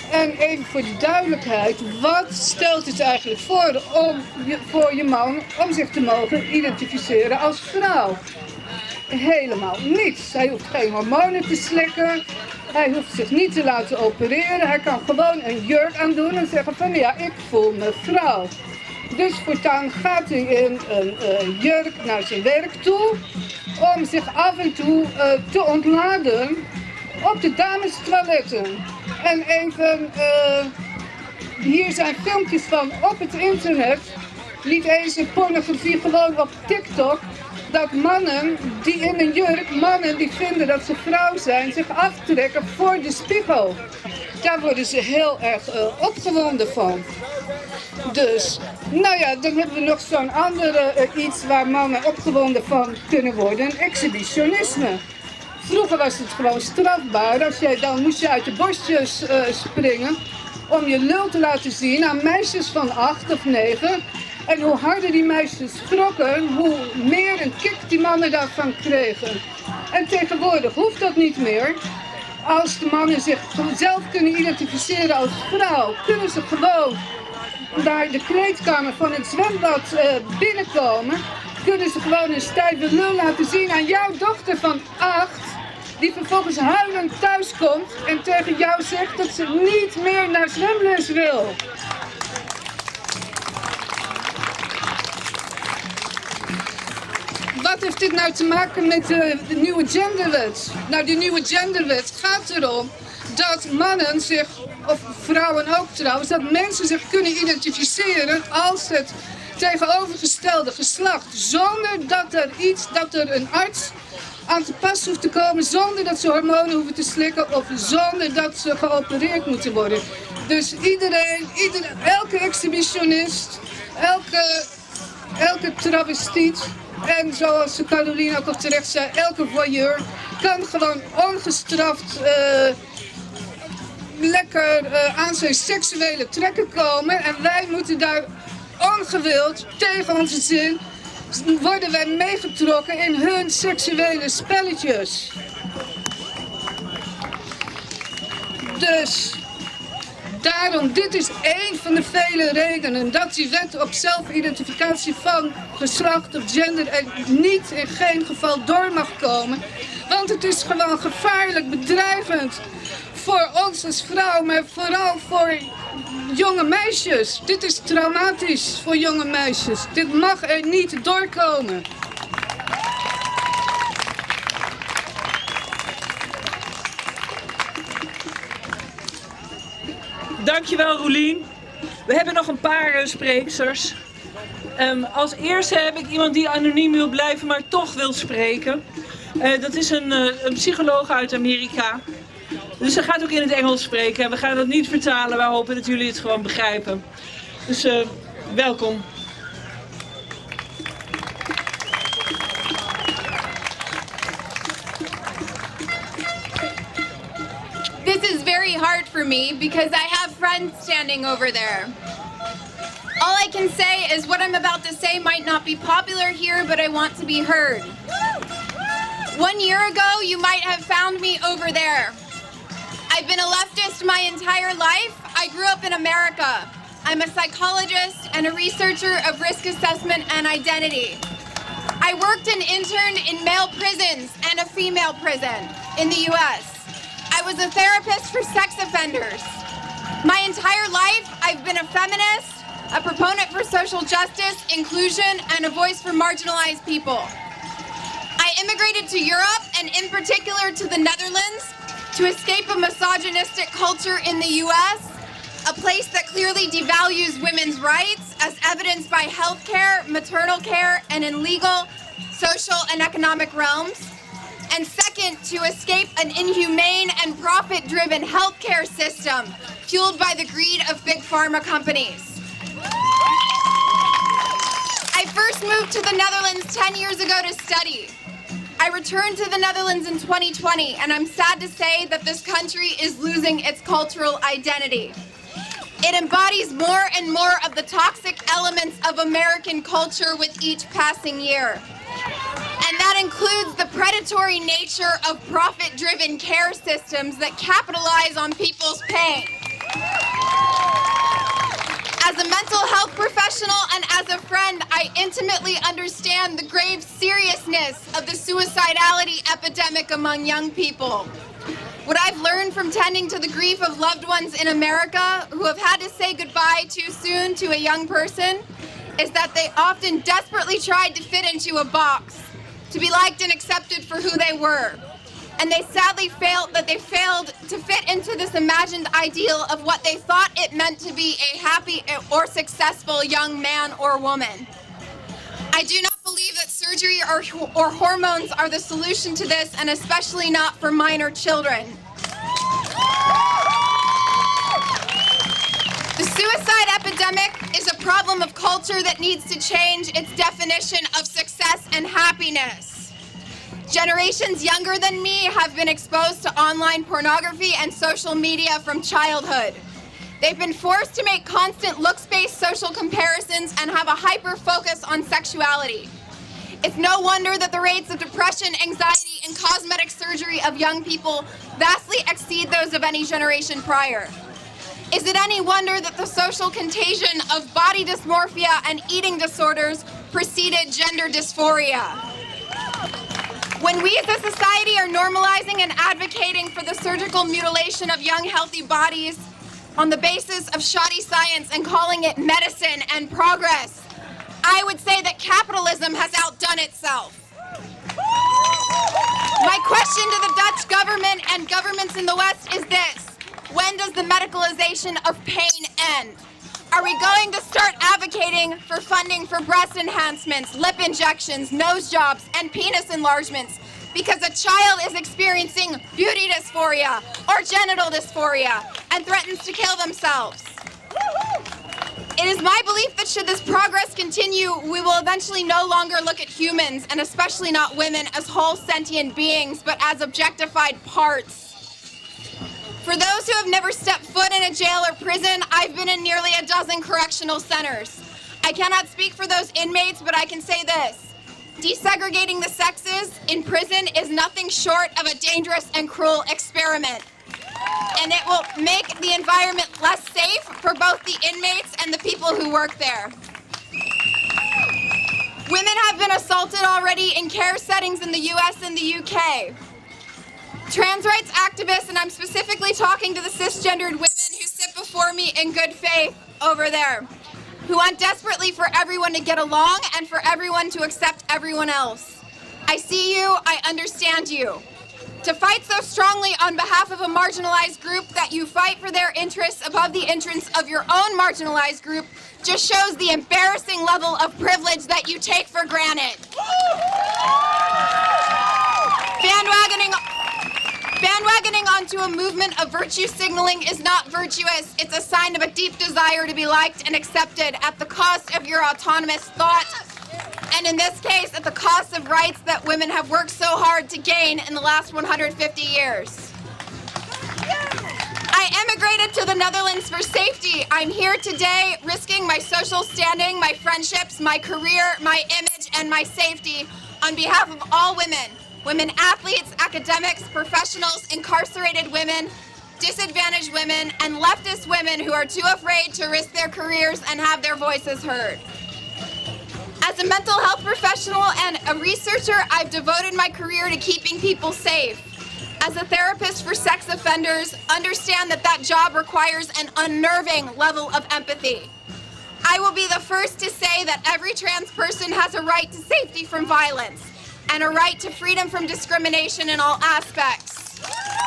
En even voor de duidelijkheid, wat stelt het eigenlijk voor om je, voor je man om zich te mogen identificeren als vrouw? Helemaal niets. Hij hoeft geen hormonen te slikken. Hij hoeft zich niet te laten opereren. Hij kan gewoon een jurk aandoen en zeggen van ja, ik voel me vrouw. Dus voortaan gaat hij in een uh, jurk naar zijn werk toe om zich af en toe uh, te ontladen op de damestoiletten. En even, uh, hier zijn filmpjes van op het internet, niet eens een pornografie, gewoon op TikTok, dat mannen die in een jurk, mannen die vinden dat ze vrouw zijn, zich aftrekken voor de spiegel. Daar worden ze heel erg uh, opgewonden van. Dus, nou ja, dan hebben we nog zo'n andere uh, iets waar mannen opgewonden van kunnen worden, exhibitionisme. Vroeger was het gewoon strafbaar, als jij, dan moest je uit de borstjes uh, springen om je lul te laten zien aan meisjes van acht of negen. En hoe harder die meisjes schrokken, hoe meer een kick die mannen daarvan kregen. En tegenwoordig hoeft dat niet meer. Als de mannen zich zelf kunnen identificeren als vrouw, kunnen ze gewoon naar de kleedkamer van het zwembad uh, binnenkomen. Kunnen ze gewoon een stijve lul laten zien aan jouw dochter van acht, die vervolgens huilend thuis komt en tegen jou zegt dat ze niet meer naar zwemles wil. Wat heeft dit nou te maken met de, de nieuwe genderwet? Nou, die nieuwe genderwet gaat erom dat mannen zich, of vrouwen ook trouwens, dat mensen zich kunnen identificeren als het tegenovergestelde geslacht. Zonder dat er iets, dat er een arts aan te pas hoeft te komen, zonder dat ze hormonen hoeven te slikken of zonder dat ze geopereerd moeten worden. Dus iedereen, iedereen elke exhibitionist, elke, elke travestiet en zoals Caroline ook al terecht zei, elke voyeur kan gewoon ongestraft uh, lekker uh, aan zijn seksuele trekken komen en wij moeten daar ongewild, tegen onze zin, worden wij meegetrokken in hun seksuele spelletjes. Dus daarom, dit is één van de vele redenen dat die wet op zelfidentificatie van geslacht of gender er niet in geen geval door mag komen. Want het is gewoon gevaarlijk, bedreigend voor ons als vrouw, maar vooral voor jonge meisjes. Dit is traumatisch voor jonge meisjes. Dit mag er niet doorkomen. Dankjewel, Roelien. We hebben nog een paar uh, spreeksters. Um, als eerste heb ik iemand die anoniem wil blijven, maar toch wil spreken. Uh, dat is een, uh, een psycholoog uit Amerika. Dus ze gaat ook in het Engels spreken. We gaan dat niet vertalen, we hopen dat jullie het gewoon begrijpen. Dus uh, welkom. This is very hard for me because I have friends standing over there. All I can say is what I'm about to say might not be popular here, but I want to be heard. One year ago, you might have found me over there. I've been a leftist my entire life. I grew up in America. I'm a psychologist and a researcher of risk assessment and identity. I worked and interned in male prisons and a female prison in the U S. I was a therapist for sex offenders. My entire life, I've been a feminist, a proponent for social justice, inclusion, and a voice for marginalized people. I immigrated to Europe, and in particular to the Netherlands, to escape a misogynistic culture in the U S, a place that clearly devalues women's rights, as evidenced by healthcare, maternal care, and in legal, social, and economic realms. And second, to escape an inhumane and profit-driven healthcare system fueled by the greed of big pharma companies. I first moved to the Netherlands ten years ago to study. I returned to the Netherlands in twenty twenty, and I'm sad to say that this country is losing its cultural identity. It embodies more and more of the toxic elements of American culture with each passing year. And that includes the predatory nature of profit-driven care systems that capitalize on people's pain. As a mental health professional and as a friend, I intimately understand the grave seriousness of the suicidality epidemic among young people. What I've learned from tending to the grief of loved ones in America who have had to say goodbye too soon to a young person is that they often desperately tried to fit into a box, to be liked and accepted for who they were. And they sadly failed that they failed to fit into this imagined ideal of what they thought it meant to be a happy or successful young man or woman. I do not believe that surgery or, or hormones are the solution to this, and especially not for minor children. The suicide epidemic is a problem of culture that needs to change its definition of success and happiness. Generations younger than me have been exposed to online pornography and social media from childhood. They've been forced to make constant looks-based social comparisons and have a hyper-focus on sexuality. It's no wonder that the rates of depression, anxiety, and cosmetic surgery of young people vastly exceed those of any generation prior. Is it any wonder that the social contagion of body dysmorphia and eating disorders preceded gender dysphoria? When we as a society are normalizing and advocating for the surgical mutilation of young, healthy bodies on the basis of shoddy science and calling it medicine and progress, I would say that capitalism has outdone itself. My question to the Dutch government and governments in the West is this: when does the medicalization of pain end? Are we going to start advocating for funding for breast enhancements, lip injections, nose jobs, and penis enlargements because a child is experiencing beauty dysphoria or genital dysphoria and threatens to kill themselves? It is my belief that should this progress continue, we will eventually no longer look at humans, and especially not women, as whole sentient beings, but as objectified parts. For those who have never stepped foot in a jail or prison, I've been in nearly a dozen correctional centers. I cannot speak for those inmates, but I can say this: desegregating the sexes in prison is nothing short of a dangerous and cruel experiment. And it will make the environment less safe for both the inmates and the people who work there. Women have been assaulted already in care settings in the U S and the U K. Trans rights activists, and I'm specifically talking to the cisgendered women who sit before me in good faith over there, who want desperately for everyone to get along and for everyone to accept everyone else. I see you, I understand you. To fight so strongly on behalf of a marginalized group that you fight for their interests above the interests of your own marginalized group just shows the embarrassing level of privilege that you take for granted. Bandwagoning Bandwagoning onto a movement of virtue signaling is not virtuous. It's a sign of a deep desire to be liked and accepted at the cost of your autonomous thought, and in this case, at the cost of rights that women have worked so hard to gain in the last one hundred fifty years. I emigrated to the Netherlands for safety. I'm here today risking my social standing, my friendships, my career, my image, and my safety on behalf of all women. Women athletes, academics, professionals, incarcerated women, disadvantaged women, and leftist women who are too afraid to risk their careers and have their voices heard. As a mental health professional and a researcher, I've devoted my career to keeping people safe. As a therapist for sex offenders, understand that that job requires an unnerving level of empathy. I will be the first to say that every trans person has a right to safety from violence and a right to freedom from discrimination in all aspects.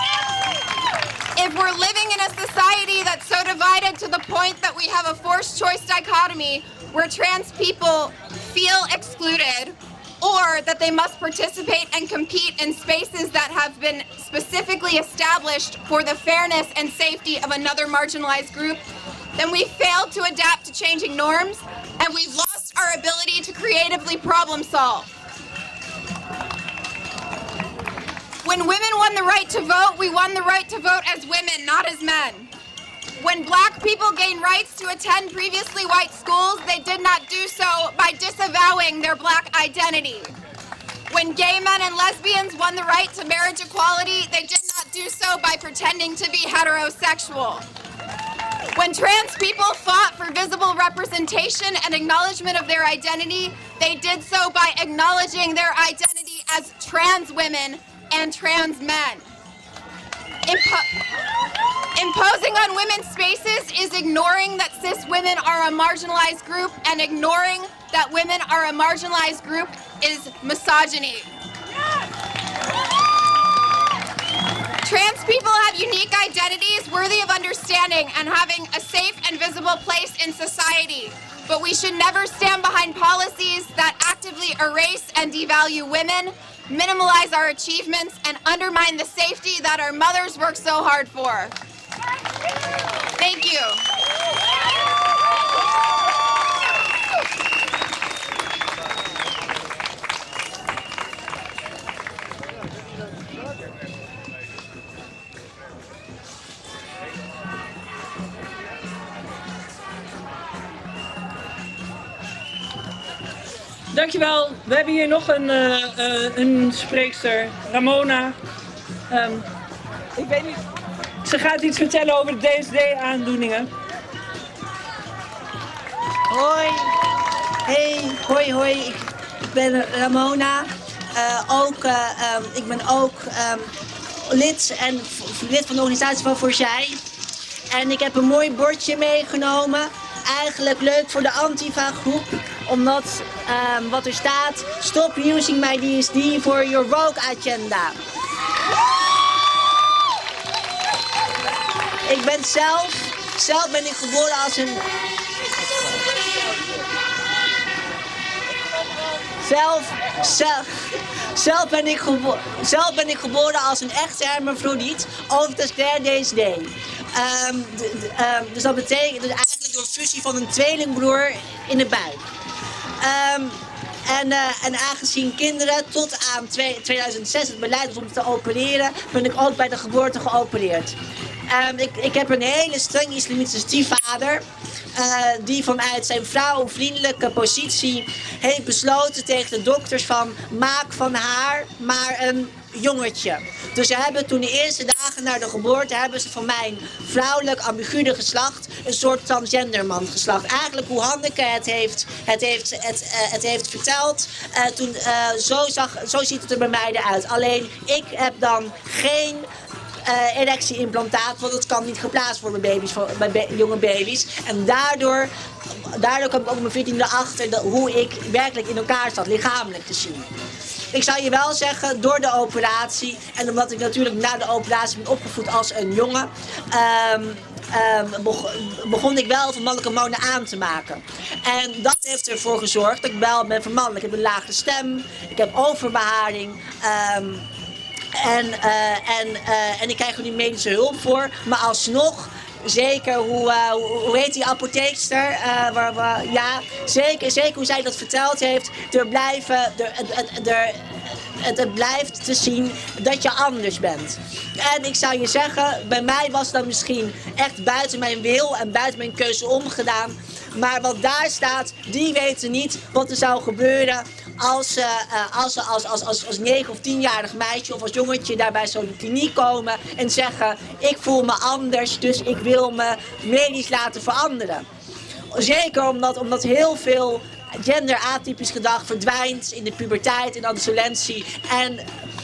If we're living in a society that's so divided to the point that we have a forced choice dichotomy where trans people feel excluded, or that they must participate and compete in spaces that have been specifically established for the fairness and safety of another marginalized group, then we've failed to adapt to changing norms, and we've lost our ability to creatively problem solve. When women won the right to vote, we won the right to vote as women, not as men. When black people gained rights to attend previously white schools, they did not do so by disavowing their black identity. When gay men and lesbians won the right to marriage equality, they did not do so by pretending to be heterosexual. When trans people fought for visible representation and acknowledgement of their identity, they did so by acknowledging their identity as trans women and trans men. Impo- imposing on women's spaces is ignoring that cis women are a marginalized group, and ignoring that women are a marginalized group is misogyny. Trans people have unique identities worthy of understanding and having a safe and visible place in society. But we should never stand behind policies that actively erase and devalue women, minimalize our achievements, and undermine the safety that our mothers work so hard for. Thank you. Dankjewel. We hebben hier nog een, uh, uh, een spreekster, Ramona. Um, ik weet niet. Ze gaat iets vertellen over de D S D-aandoeningen. Hoi. Hey, hoi hoi. Ik, ik ben Ramona. Uh, ook, uh, um, ik ben ook um, lid, en, lid van de organisatie van Voor Zij. En ik heb een mooi bordje meegenomen. Eigenlijk leuk voor de Antifa-groep. Omdat um, wat er staat, stop using my D S D for your woke agenda. Ik ben zelf, zelf ben ik geboren als een... Zelf, zelf, zelf, ben ik gebo zelf ben ik geboren als een echte hermafrodiet, overdosclair D S D. Um, um, dus dat betekent dus eigenlijk door fusie van een tweelingbroer in de buik. Um, en, uh, en aangezien kinderen tot aan tweeduizend zes het beleid was om te opereren, ben ik ook bij de geboorte geopereerd. Um, ik, ik heb een hele streng islamitische stiefvader, uh, die vanuit zijn vrouwenvriendelijke positie heeft besloten tegen de dokters van maak van haar maar een jongetje. Dus ze hebben toen de eerste dagen na de geboorte hebben ze van mijn vrouwelijk ambiguurde geslacht een soort transgenderman geslacht. Eigenlijk hoe Hanneke het heeft, het heeft, het, uh, het heeft verteld, uh, toen, uh, zo, zag, zo ziet het er bij mij eruit. Alleen ik heb dan geen Uh, erectie-implantaat, want het kan niet geplaatst worden bij, baby's, bij ba jonge baby's. En daardoor, daardoor kwam ik ook mijn veertiende achter de, hoe ik werkelijk in elkaar zat, lichamelijk te zien. Ik zou je wel zeggen, door de operatie, en omdat ik natuurlijk na de operatie ben opgevoed als een jongen, um, um, begon, begon ik wel van mannelijke hormonen aan te maken. En dat heeft ervoor gezorgd dat ik wel ben vermannelijk. Ik heb een lage stem, ik heb overbeharing. Um, En, uh, en, uh, en ik krijg er nu medische hulp voor, maar alsnog, zeker hoe, uh, hoe heet die apotheekster, uh, waar, waar, ja, zeker, zeker hoe zij dat verteld heeft, er blijven, er, er, er, het, het blijft te zien dat je anders bent. En ik zou je zeggen, bij mij was dat misschien echt buiten mijn wil en buiten mijn keuze omgedaan. Maar wat daar staat, die weten niet wat er zou gebeuren als ze uh, als, als, als, als, als negen of tienjarig meisje of als jongetje daar bij zo'n kliniek komen en zeggen, ik voel me anders, dus ik wil me medisch laten veranderen. Zeker omdat, omdat heel veel gender-atypisch gedrag verdwijnt in de puberteit en adolescentie. En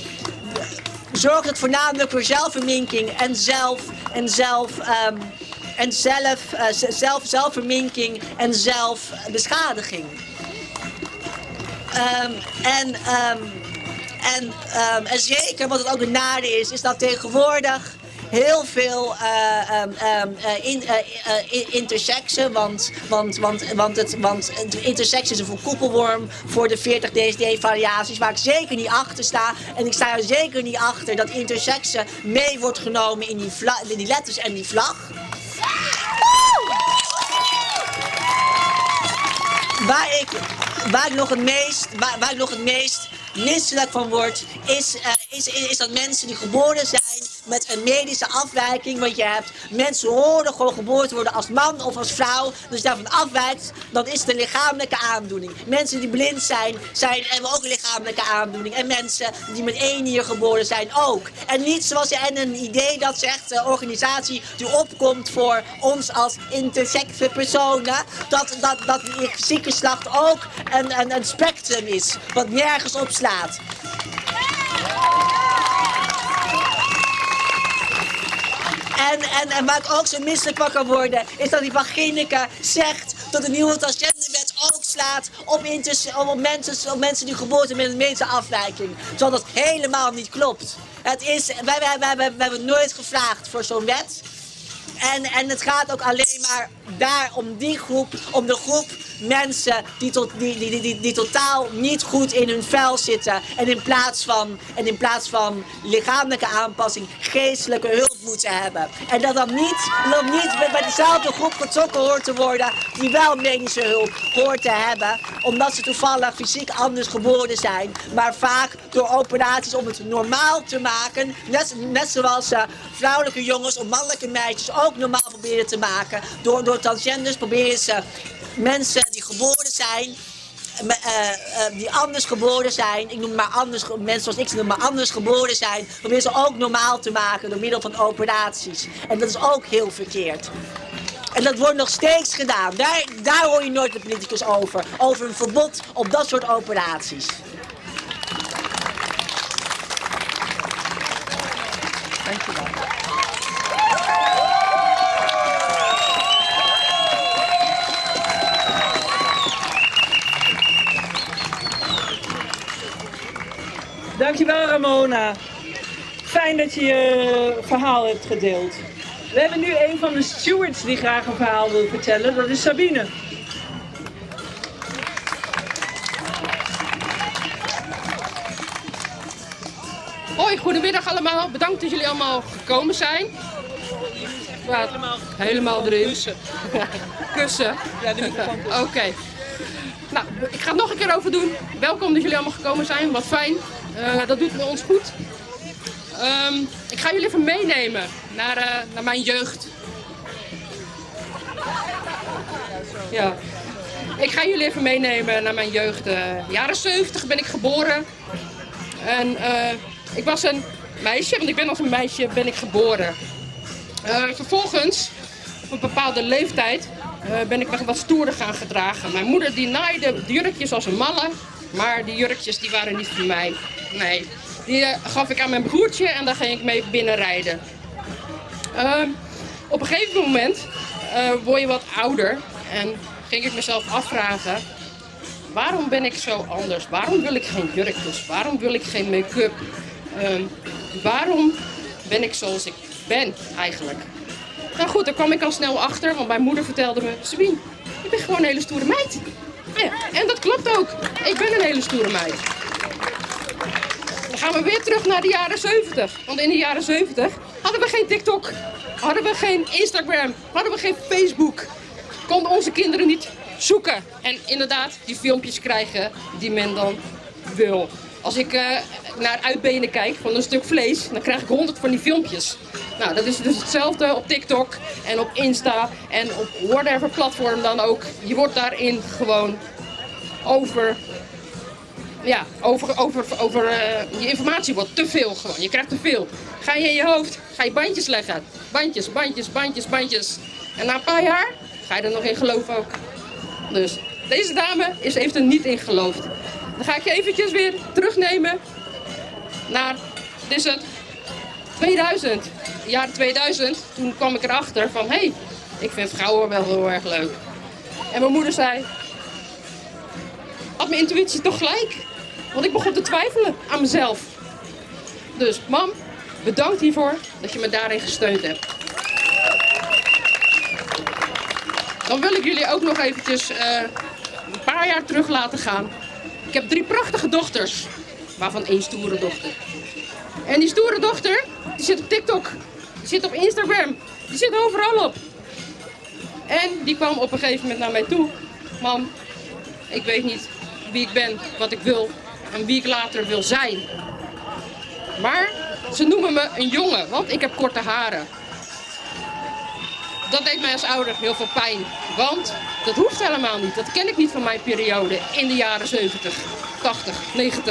zorgt het voornamelijk voor zelfverminking en zelf en zelf um, en zelf, uh, zelf zelfverminking en zelfbeschadiging. Um, en, um, en, um, en zeker wat het ook een nadeel is, is dat tegenwoordig heel veel uh, um, um, uh, in, uh, uh, intersexen, want, want, want, want, het, want intersex is een verkoppelworm voor de veertig D S D-variaties, waar ik zeker niet achter sta. En ik sta er zeker niet achter dat intersexen mee wordt genomen in die, in die letters en die vlag. Waar ik, waar ik nog het meest, waar, waar ik nog het meest misselijk van word, is, uh, is, is, is dat mensen die geboren zijn met een medische afwijking. Want je hebt mensen horen gewoon geboren te worden als man of als vrouw. Dus als je daarvan afwijkt, dan is het een lichamelijke aandoening. Mensen die blind zijn, zijn hebben ook een lichamelijke aandoening. En mensen die met één nier geboren zijn ook. En niet zoals en een idee dat zegt een organisatie die opkomt voor ons als intersexe personen. Dat, dat, dat ziekgeslacht ook een, een, een spectrum is, wat nergens op slaat. En, en, en waar ik ook zo misselijk van kan worden, is dat die van Ginneke zegt dat de nieuwe transgenderwet ook slaat op, op, mensen, op mensen die geboren zijn met een medische afwijking. Terwijl dat helemaal niet klopt. Het is, wij, wij, wij, wij, wij hebben nooit gevraagd voor zo'n wet. En, en het gaat ook alleen maar daar om die groep, om de groep mensen die, tot, die, die, die, die, die totaal niet goed in hun vel zitten. En in plaats van, en in plaats van lichamelijke aanpassing geestelijke hulp moeten hebben. En dat dan niet, dat niet bij dezelfde groep getrokken hoort te worden die wel medische hulp hoort te hebben. Omdat ze toevallig fysiek anders geboren zijn. Maar vaak door operaties om het normaal te maken. Net, net zoals uh, vrouwelijke jongens of mannelijke meisjes ook normaal proberen te maken. Door, door transgenders proberen ze mensen die geboren zijn, uh, uh, die anders geboren zijn, ik noem maar anders, mensen zoals ik ze noem maar anders geboren zijn, proberen ze ook normaal te maken door middel van operaties. En dat is ook heel verkeerd. En dat wordt nog steeds gedaan. Daar, daar hoor je nooit de politicus over. Over een verbod op dat soort operaties. Dankjewel. Dankjewel Ramona. Fijn dat je je verhaal hebt gedeeld. We hebben nu een van de stewards die graag een verhaal wil vertellen. Dat is Sabine. Hoi, goedemiddag allemaal. Bedankt dat jullie allemaal gekomen zijn. Wat? Helemaal erin. Kussen. Kussen? Ja, de microfoon. Oké. Okay. Nou, ik ga het nog een keer over doen. Welkom dat jullie allemaal gekomen zijn. Wat fijn. Uh, dat doet me ons goed. Um, ik ga jullie even meenemen naar, uh, naar mijn jeugd. Ja. Ik ga jullie even meenemen naar mijn jeugd. Uh, jaren zeventig ben ik geboren. En uh, ik was een meisje, want ik ben als een meisje ben ik geboren. Uh, vervolgens, op een bepaalde leeftijd, uh, ben ik me wat stoerder gaan gedragen. Mijn moeder die naaide jurkjes als een malle, maar die jurkjes die waren niet voor mij. Nee, die uh, gaf ik aan mijn broertje en daar ging ik mee binnenrijden. Uh, op een gegeven moment uh, word je wat ouder en ging ik mezelf afvragen: waarom ben ik zo anders? Waarom wil ik geen jurkjes? Waarom wil ik geen make-up? Uh, waarom ben ik zoals ik ben eigenlijk? Nou goed, daar kwam ik al snel achter, want mijn moeder vertelde me: Sabine, je bent gewoon een hele stoere meid. Ja, en dat klopt ook. Ik ben een hele stoere meid. Dan gaan we weer terug naar de jaren zeventig. Want in de jaren zeventig hadden we geen TikTok, hadden we geen Instagram, hadden we geen Facebook. Konden onze kinderen niet zoeken en inderdaad die filmpjes krijgen die men dan wil. Als ik uh, naar uitbenen kijk van een stuk vlees, dan krijg ik honderd van die filmpjes. Nou, dat is dus hetzelfde op TikTok en op Insta en op whatever platform dan ook. Je wordt daarin gewoon over, ja, over, over, over uh, je informatie wordt te veel gewoon. Je krijgt te veel. Ga je in je hoofd, ga je bandjes leggen. Bandjes, bandjes, bandjes, bandjes. En na een paar jaar ga je er nog in geloven ook. Dus deze dame is, heeft er niet in geloofd. Dan ga ik je eventjes weer terugnemen naar, dit is het, tweeduizend. Jaar tweeduizend, toen kwam ik erachter van, hé, hey, ik vind vrouwen wel heel erg leuk. En mijn moeder zei, had mijn intuïtie toch gelijk? Want ik begon te twijfelen aan mezelf. Dus mam, bedankt hiervoor dat je me daarin gesteund hebt. Dan wil ik jullie ook nog eventjes uh, een paar jaar terug laten gaan. Ik heb drie prachtige dochters, waarvan één stoere dochter. En die stoere dochter, die zit op TikTok, die zit op Instagram, die zit overal op. En die kwam op een gegeven moment naar mij toe. Mam, ik weet niet wie ik ben, wat ik wil en wie ik later wil zijn. Maar Ze noemen me een jongen, want ik heb korte haren. Dat deed mij als ouder heel veel pijn, want dat hoeft helemaal niet. Dat ken ik niet van mijn periode in de jaren zeventig, tachtig, negentig.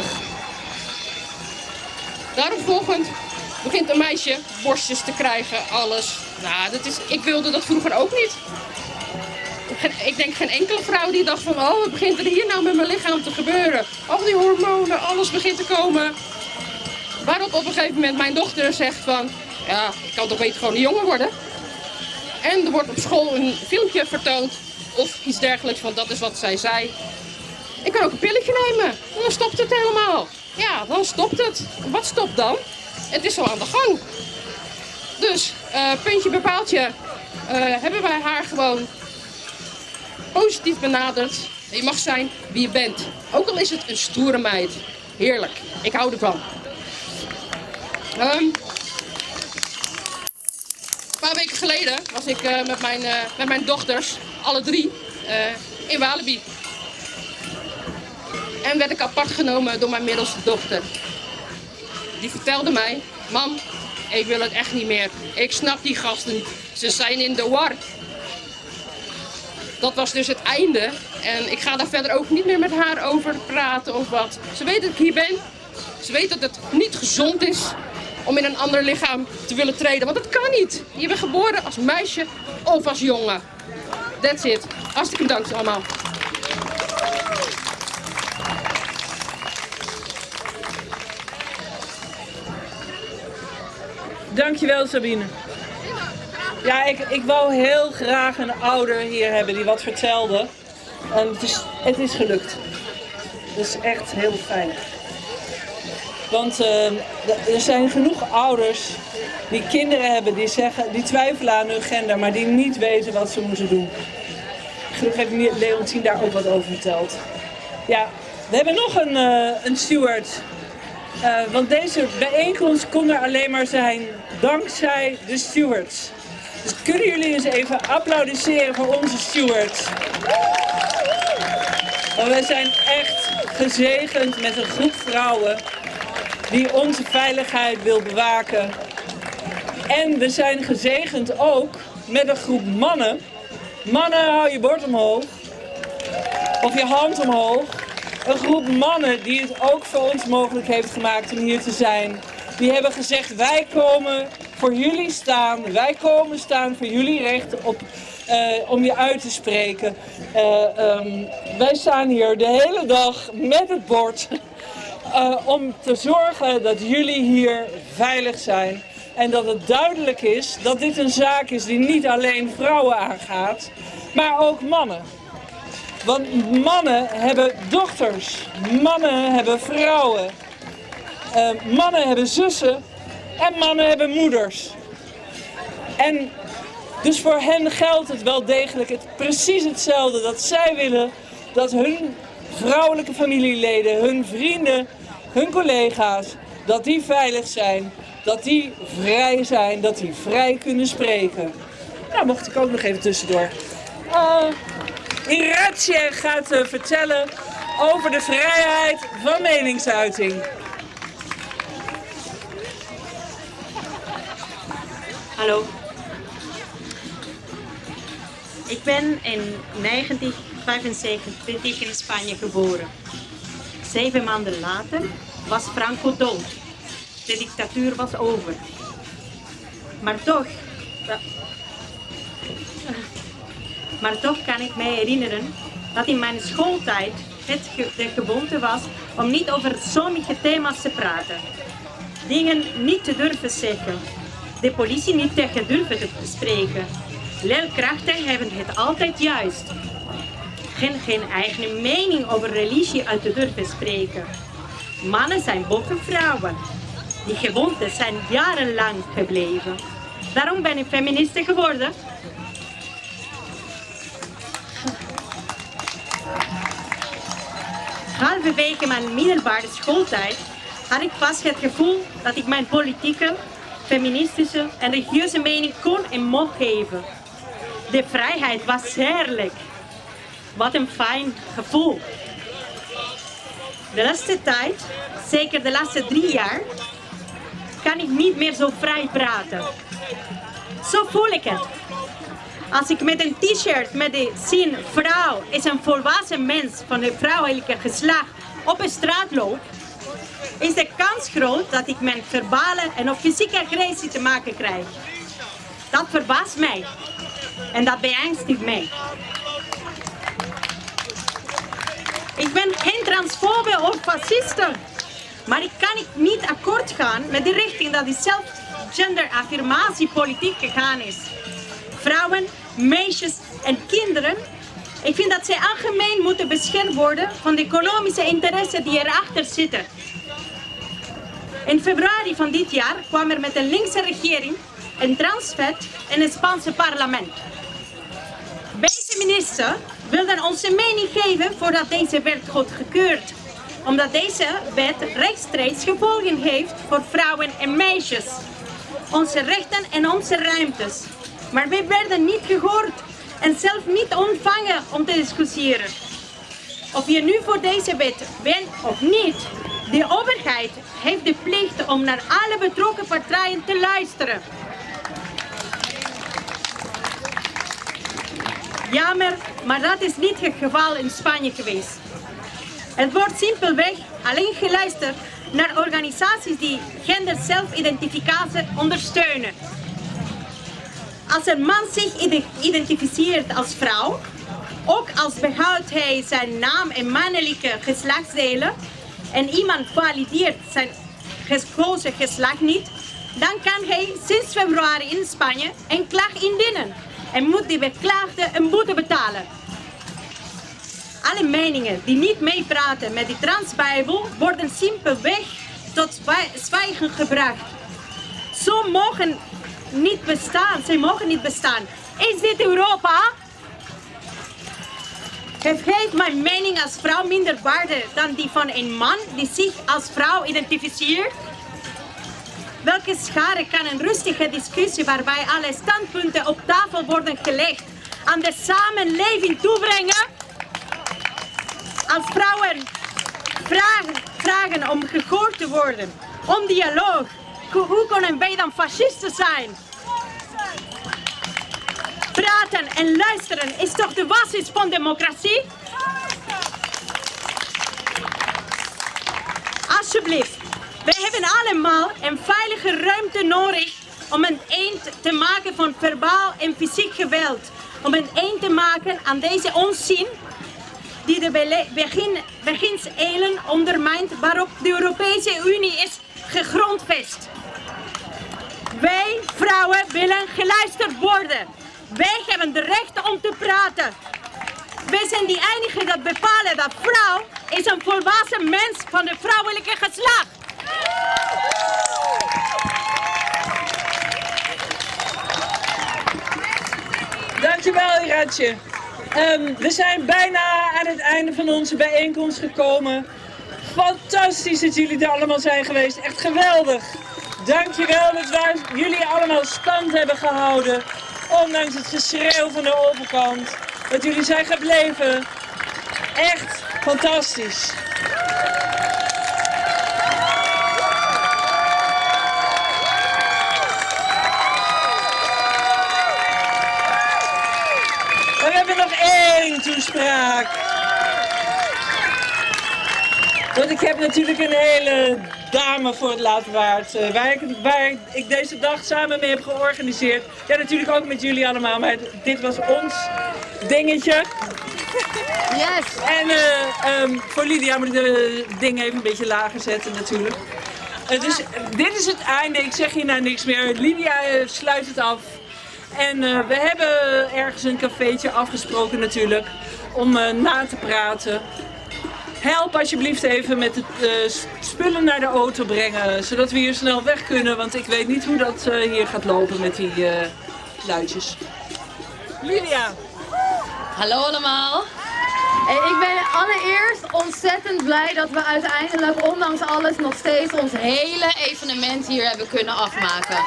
Daaropvolgend begint een meisje borstjes te krijgen, alles. Nou, dat is, ik wilde dat vroeger ook niet. Ik denk geen enkele vrouw die dacht van, oh, wat begint er hier nou met mijn lichaam te gebeuren? Al die hormonen, alles begint te komen. Waarop op een gegeven moment mijn dochter zegt van, ja, ik kan toch beter gewoon een jongen worden? En er wordt op school een filmpje vertoond of iets dergelijks, want dat is wat zij zei. Ik kan ook een pilletje nemen, en dan stopt het helemaal. Ja, dan stopt het. Wat stopt dan? Het is al aan de gang. Dus, uh, puntje bij paaltje, uh, hebben wij haar gewoon positief benaderd. Je mag zijn wie je bent. Ook al is het een stoere meid. Heerlijk. Ik hou ervan. Um, een paar weken geleden was ik uh, met, mijn, uh, met mijn dochters, alle drie, uh, in Walibi. En werd ik apart genomen door mijn middelste dochter. Die vertelde mij, mam, ik wil het echt niet meer. Ik snap die gasten niet. Ze zijn in de war. Dat was dus het einde. En ik ga daar verder ook niet meer met haar over praten of wat. Ze weet dat ik hier ben. Ze weet dat het niet gezond is om in een ander lichaam te willen treden. Want dat kan niet. Je bent geboren als meisje of als jongen. That's it. Hartstikke bedankt allemaal. Dankjewel, Sabine. Ja, ik, ik wou heel graag een ouder hier hebben die wat vertelde. En het is, het is gelukt. Dat is echt heel fijn. Want uh, er zijn genoeg ouders die kinderen hebben die, zeggen, die twijfelen aan hun gender, maar die niet weten wat ze moeten doen. Gelukkig heeft Leontien daar ook wat over verteld. Ja, we hebben nog een, uh, een steward. Uh, want deze bijeenkomst kon er alleen maar zijn dankzij de stewards. Dus kunnen jullie eens even applaudisseren voor onze stewards? Want wij zijn echt gezegend met een groep vrouwen die onze veiligheid wil bewaken. En we zijn gezegend ook met een groep mannen. Mannen, hou je bord omhoog. Of je hand omhoog. Een groep mannen die het ook voor ons mogelijk heeft gemaakt om hier te zijn. Die hebben gezegd, wij komen voor jullie staan. Wij komen staan voor jullie recht op, uh, om je uit te spreken. Uh, um, wij staan hier de hele dag met het bord. Uh, om te zorgen dat jullie hier veilig zijn. En dat het duidelijk is dat dit een zaak is die niet alleen vrouwen aangaat, maar ook mannen. Want mannen hebben dochters, mannen hebben vrouwen, uh, mannen hebben zussen en mannen hebben moeders. En dus voor hen geldt het wel degelijk het, precies hetzelfde, dat zij willen dat hun vrouwelijke familieleden, hun vrienden, hun collega's, dat die veilig zijn, dat die vrij zijn, dat die vrij kunnen spreken. Nou, mocht ik ook nog even tussendoor. Uh, Iratje gaat uh, vertellen over de vrijheid van meningsuiting. Hallo. Ik ben in negentien vijfenzeventig in Spanje geboren. Zeven maanden later was Franco dood. De dictatuur was over. Maar toch, maar toch kan ik mij herinneren dat in mijn schooltijd het ge de gewoonte was om niet over sommige thema's te praten. Dingen niet te durven zeggen. De politie niet tegen durven te spreken. Leerkrachten hebben het altijd juist. Geen, geen eigen mening over religie uit te durven spreken. Mannen zijn boven vrouwen. Die gewoonten zijn jarenlang gebleven. Daarom ben ik feministe geworden. Halverwege mijn middelbare schooltijd had ik pas het gevoel dat ik mijn politieke, feministische en religieuze mening kon en mocht geven. De vrijheid was heerlijk. Wat een fijn gevoel. De laatste tijd, zeker de laatste drie jaar, kan ik niet meer zo vrij praten. Zo voel ik het. Als ik met een t-shirt met de zin vrouw is een volwassen mens van het vrouwelijke geslacht op de straat loop, is de kans groot dat ik met verbale en of fysieke agressie te maken krijg. Dat verbaast mij en dat beangstigt mij. Ik ben geen transfobe of fasciste, maar ik kan niet akkoord gaan met de richting dat die zelf-genderaffirmatiepolitiek gegaan is. Vrouwen, meisjes en kinderen, ik vind dat zij algemeen moeten beschermd worden van de economische interessen die erachter zitten. In februari van dit jaar kwam er met een linkse regering een transwet in het Spaanse parlement. Deze minister wilde onze mening geven voordat deze werd goedgekeurd, omdat deze wet rechtstreeks gevolgen heeft voor vrouwen en meisjes, onze rechten en onze ruimtes. Maar wij werden niet gehoord en zelf niet ontvangen om te discussiëren. Of je nu voor deze wet bent of niet, de overheid heeft de plicht om naar alle betrokken partijen te luisteren. Jammer, maar dat is niet het geval in Spanje geweest. Het wordt simpelweg alleen geluisterd naar organisaties die gender-zelfidentificatie ondersteunen. Als een man zich identificeert als vrouw, ook als behoudt hij zijn naam en mannelijke geslachtsdelen en iemand valideert zijn gekozen geslacht niet, dan kan hij sinds februari in Spanje een klacht indienen en moet de beklaagde een boete betalen. Alle meningen die niet meepraten met de transbijbel worden simpelweg tot zwijgen gebracht. Zo mogen niet bestaan, zij mogen niet bestaan. Is dit Europa? Heeft mijn mening als vrouw minder waarde dan die van een man die zich als vrouw identificeert? Welke schade kan een rustige discussie waarbij alle standpunten op tafel worden gelegd aan de samenleving toebrengen? Als vrouwen vragen, vragen om gehoord te worden, om dialoog, hoe kunnen wij dan fascisten zijn? Praten en luisteren is toch de basis van democratie? Alsjeblieft, wij hebben allemaal een veilige ruimte nodig om een eind te maken van verbaal en fysiek geweld. Om een eind te maken aan deze onzin die de begin, beginselen ondermijnt waarop de Europese Unie is gegrondvest. Wij vrouwen willen geluisterd worden. Wij hebben de recht om te praten. Wij zijn die enigen dat bepalen dat vrouw is een volwassen mens van het vrouwelijke geslacht. Dankjewel, Iratje. Um, we zijn bijna aan het einde van onze bijeenkomst gekomen. Fantastisch dat jullie er allemaal zijn geweest. Echt geweldig. Dankjewel dat wij jullie allemaal stand hebben gehouden. Ondanks het geschreeuw van de overkant. Dat jullie zijn gebleven. Echt fantastisch. We hebben nog één toespraak. Want ik heb natuurlijk een hele dame voor het laatwaard, uh, waar, ik, waar ik deze dag samen mee heb georganiseerd. Ja, natuurlijk ook met jullie allemaal, maar dit was ons dingetje. Yes! En uh, um, voor Lydia moet ik de ding even een beetje lager zetten natuurlijk. Uh, dus dit is het einde, ik zeg hierna niks meer. Lydia uh, sluit het af. En uh, we hebben ergens een cafeetje afgesproken natuurlijk, om uh, na te praten. Help alsjeblieft even met de uh, spullen naar de auto brengen, zodat we hier snel weg kunnen, want ik weet niet hoe dat uh, hier gaat lopen met die uh, luidjes. Lydia. Hallo allemaal. Hey, ik ben allereerst ontzettend blij dat we uiteindelijk, ondanks alles, nog steeds ons hele evenement hier hebben kunnen afmaken.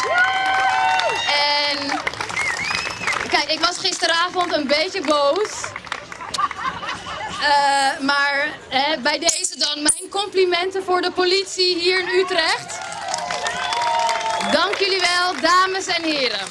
En kijk, ik was gisteravond een beetje boos. Uh, maar uh, bij deze dan mijn complimenten voor de politie hier in Utrecht. Dank jullie wel, dames en heren.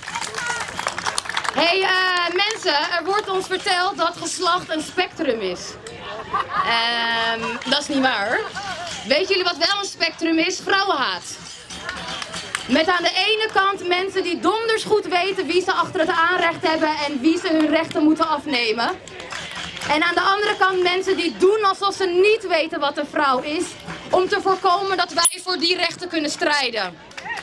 Hey uh, mensen, er wordt ons verteld dat geslacht een spectrum is. Um, dat is niet waar. Weet jullie wat wel een spectrum is? Vrouwenhaat. Met aan de ene kant mensen die donders goed weten wie ze achter het aanrecht hebben en wie ze hun rechten moeten afnemen. En aan de andere kant mensen die doen alsof ze niet weten wat een vrouw is, om te voorkomen dat wij voor die rechten kunnen strijden.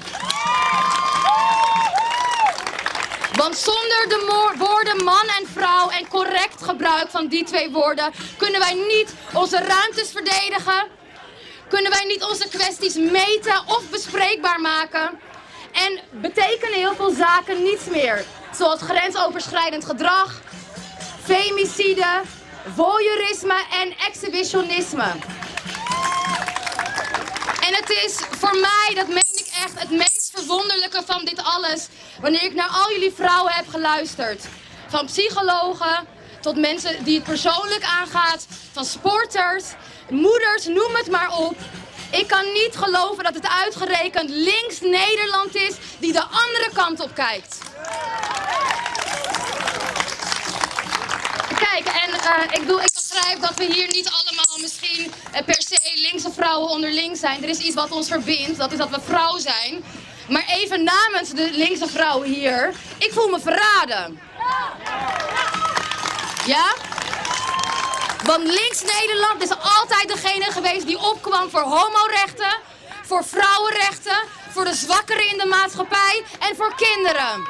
Want zonder de woorden man en vrouw en correct gebruik van die twee woorden kunnen wij niet onze ruimtes verdedigen, kunnen wij niet onze kwesties meten of bespreekbaar maken en betekenen heel veel zaken niets meer. Zoals grensoverschrijdend gedrag, femicide, voyeurisme en exhibitionisme. En het is voor mij, dat meen ik echt, het meest verwonderlijke van dit alles, wanneer ik naar al jullie vrouwen heb geluisterd. Van psychologen tot mensen die het persoonlijk aangaat, van sporters, moeders, noem het maar op. Ik kan niet geloven dat het uitgerekend links Nederland is die de andere kant op kijkt. Kijk, en uh, ik, bedoel, ik begrijp dat we hier niet allemaal misschien uh, per se linkse vrouwen onderling zijn. Er is iets wat ons verbindt, dat is dat we vrouw zijn. Maar even namens de linkse vrouwen hier, ik voel me verraden. Ja? Want links Nederland is altijd degene geweest die opkwam voor homorechten, voor vrouwenrechten, voor de zwakkeren in de maatschappij en voor kinderen.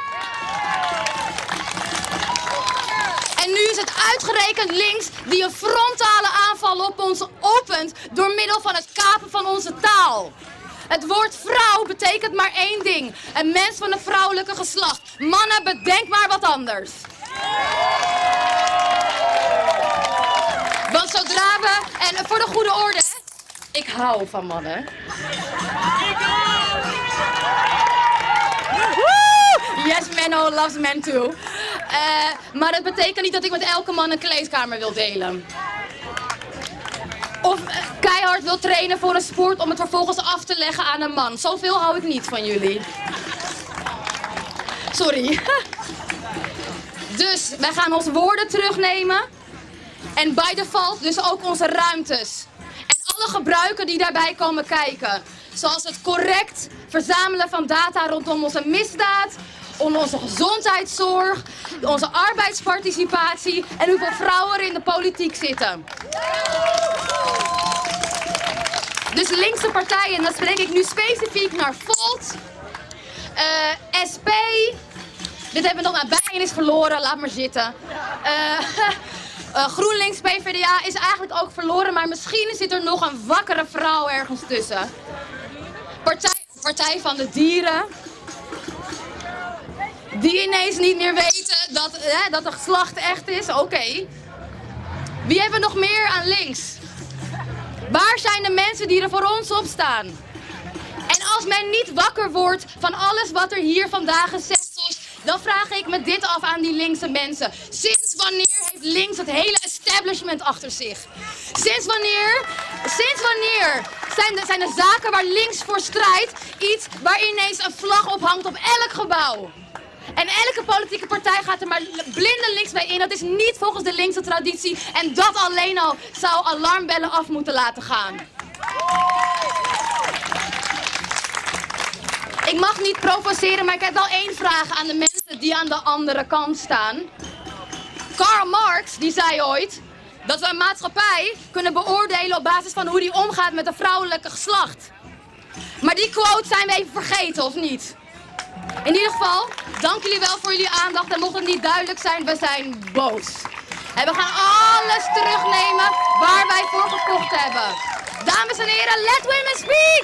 En nu is het uitgerekend links die een frontale aanval op ons opent door middel van het kapen van onze taal. Het woord vrouw betekent maar één ding. Een mens van het vrouwelijke geslacht. Mannen, bedenk maar wat anders. Want zodra we, en voor de goede orde, ik hou van mannen. Yes, man loves men too. Uh, maar dat betekent niet dat ik met elke man een kleedkamer wil delen. Of uh, keihard wil trainen voor een sport om het vervolgens af te leggen aan een man. Zoveel hou ik niet van jullie. Sorry. Dus wij gaan onze woorden terugnemen. En by default dus ook onze ruimtes. En alle gebruiken die daarbij komen kijken. Zoals het correct verzamelen van data rondom onze misdaad, om onze gezondheidszorg, onze arbeidsparticipatie en hoeveel vrouwen er in de politiek zitten. Dus linkse partijen, en dan spreek ik nu specifiek naar Volt, uh, S P, dit hebben we nog maar bij en is verloren, laat maar zitten. Uh, uh, GroenLinks, P V D A is eigenlijk ook verloren, maar misschien zit er nog een wakkere vrouw ergens tussen. Partij, Partij van de Dieren. Die ineens niet meer weten dat, hè, dat het geslacht echt is. Oké. Okay. Wie hebben we nog meer aan links? Waar zijn de mensen die er voor ons op staan? En als men niet wakker wordt van alles wat er hier vandaag gezegd is, dan vraag ik me dit af aan die linkse mensen. Sinds wanneer heeft links het hele establishment achter zich? Sinds wanneer, sinds wanneer zijn, de, zijn de zaken waar links voor strijdt iets waar ineens een vlag op hangt op elk gebouw? En elke politieke partij gaat er maar blinde links bij in. Dat is niet volgens de linkse traditie. En dat alleen al zou alarmbellen af moeten laten gaan. Ik mag niet provoceren, maar ik heb wel één vraag aan de mensen die aan de andere kant staan. Karl Marx die zei ooit dat we een maatschappij kunnen beoordelen op basis van hoe die omgaat met het vrouwelijke geslacht. Maar die quote zijn we even vergeten, of niet? In ieder geval, dank jullie wel voor jullie aandacht. En mocht het niet duidelijk zijn, we zijn boos. En we gaan alles terugnemen waar wij voor gevochten hebben. Dames en heren, let women speak!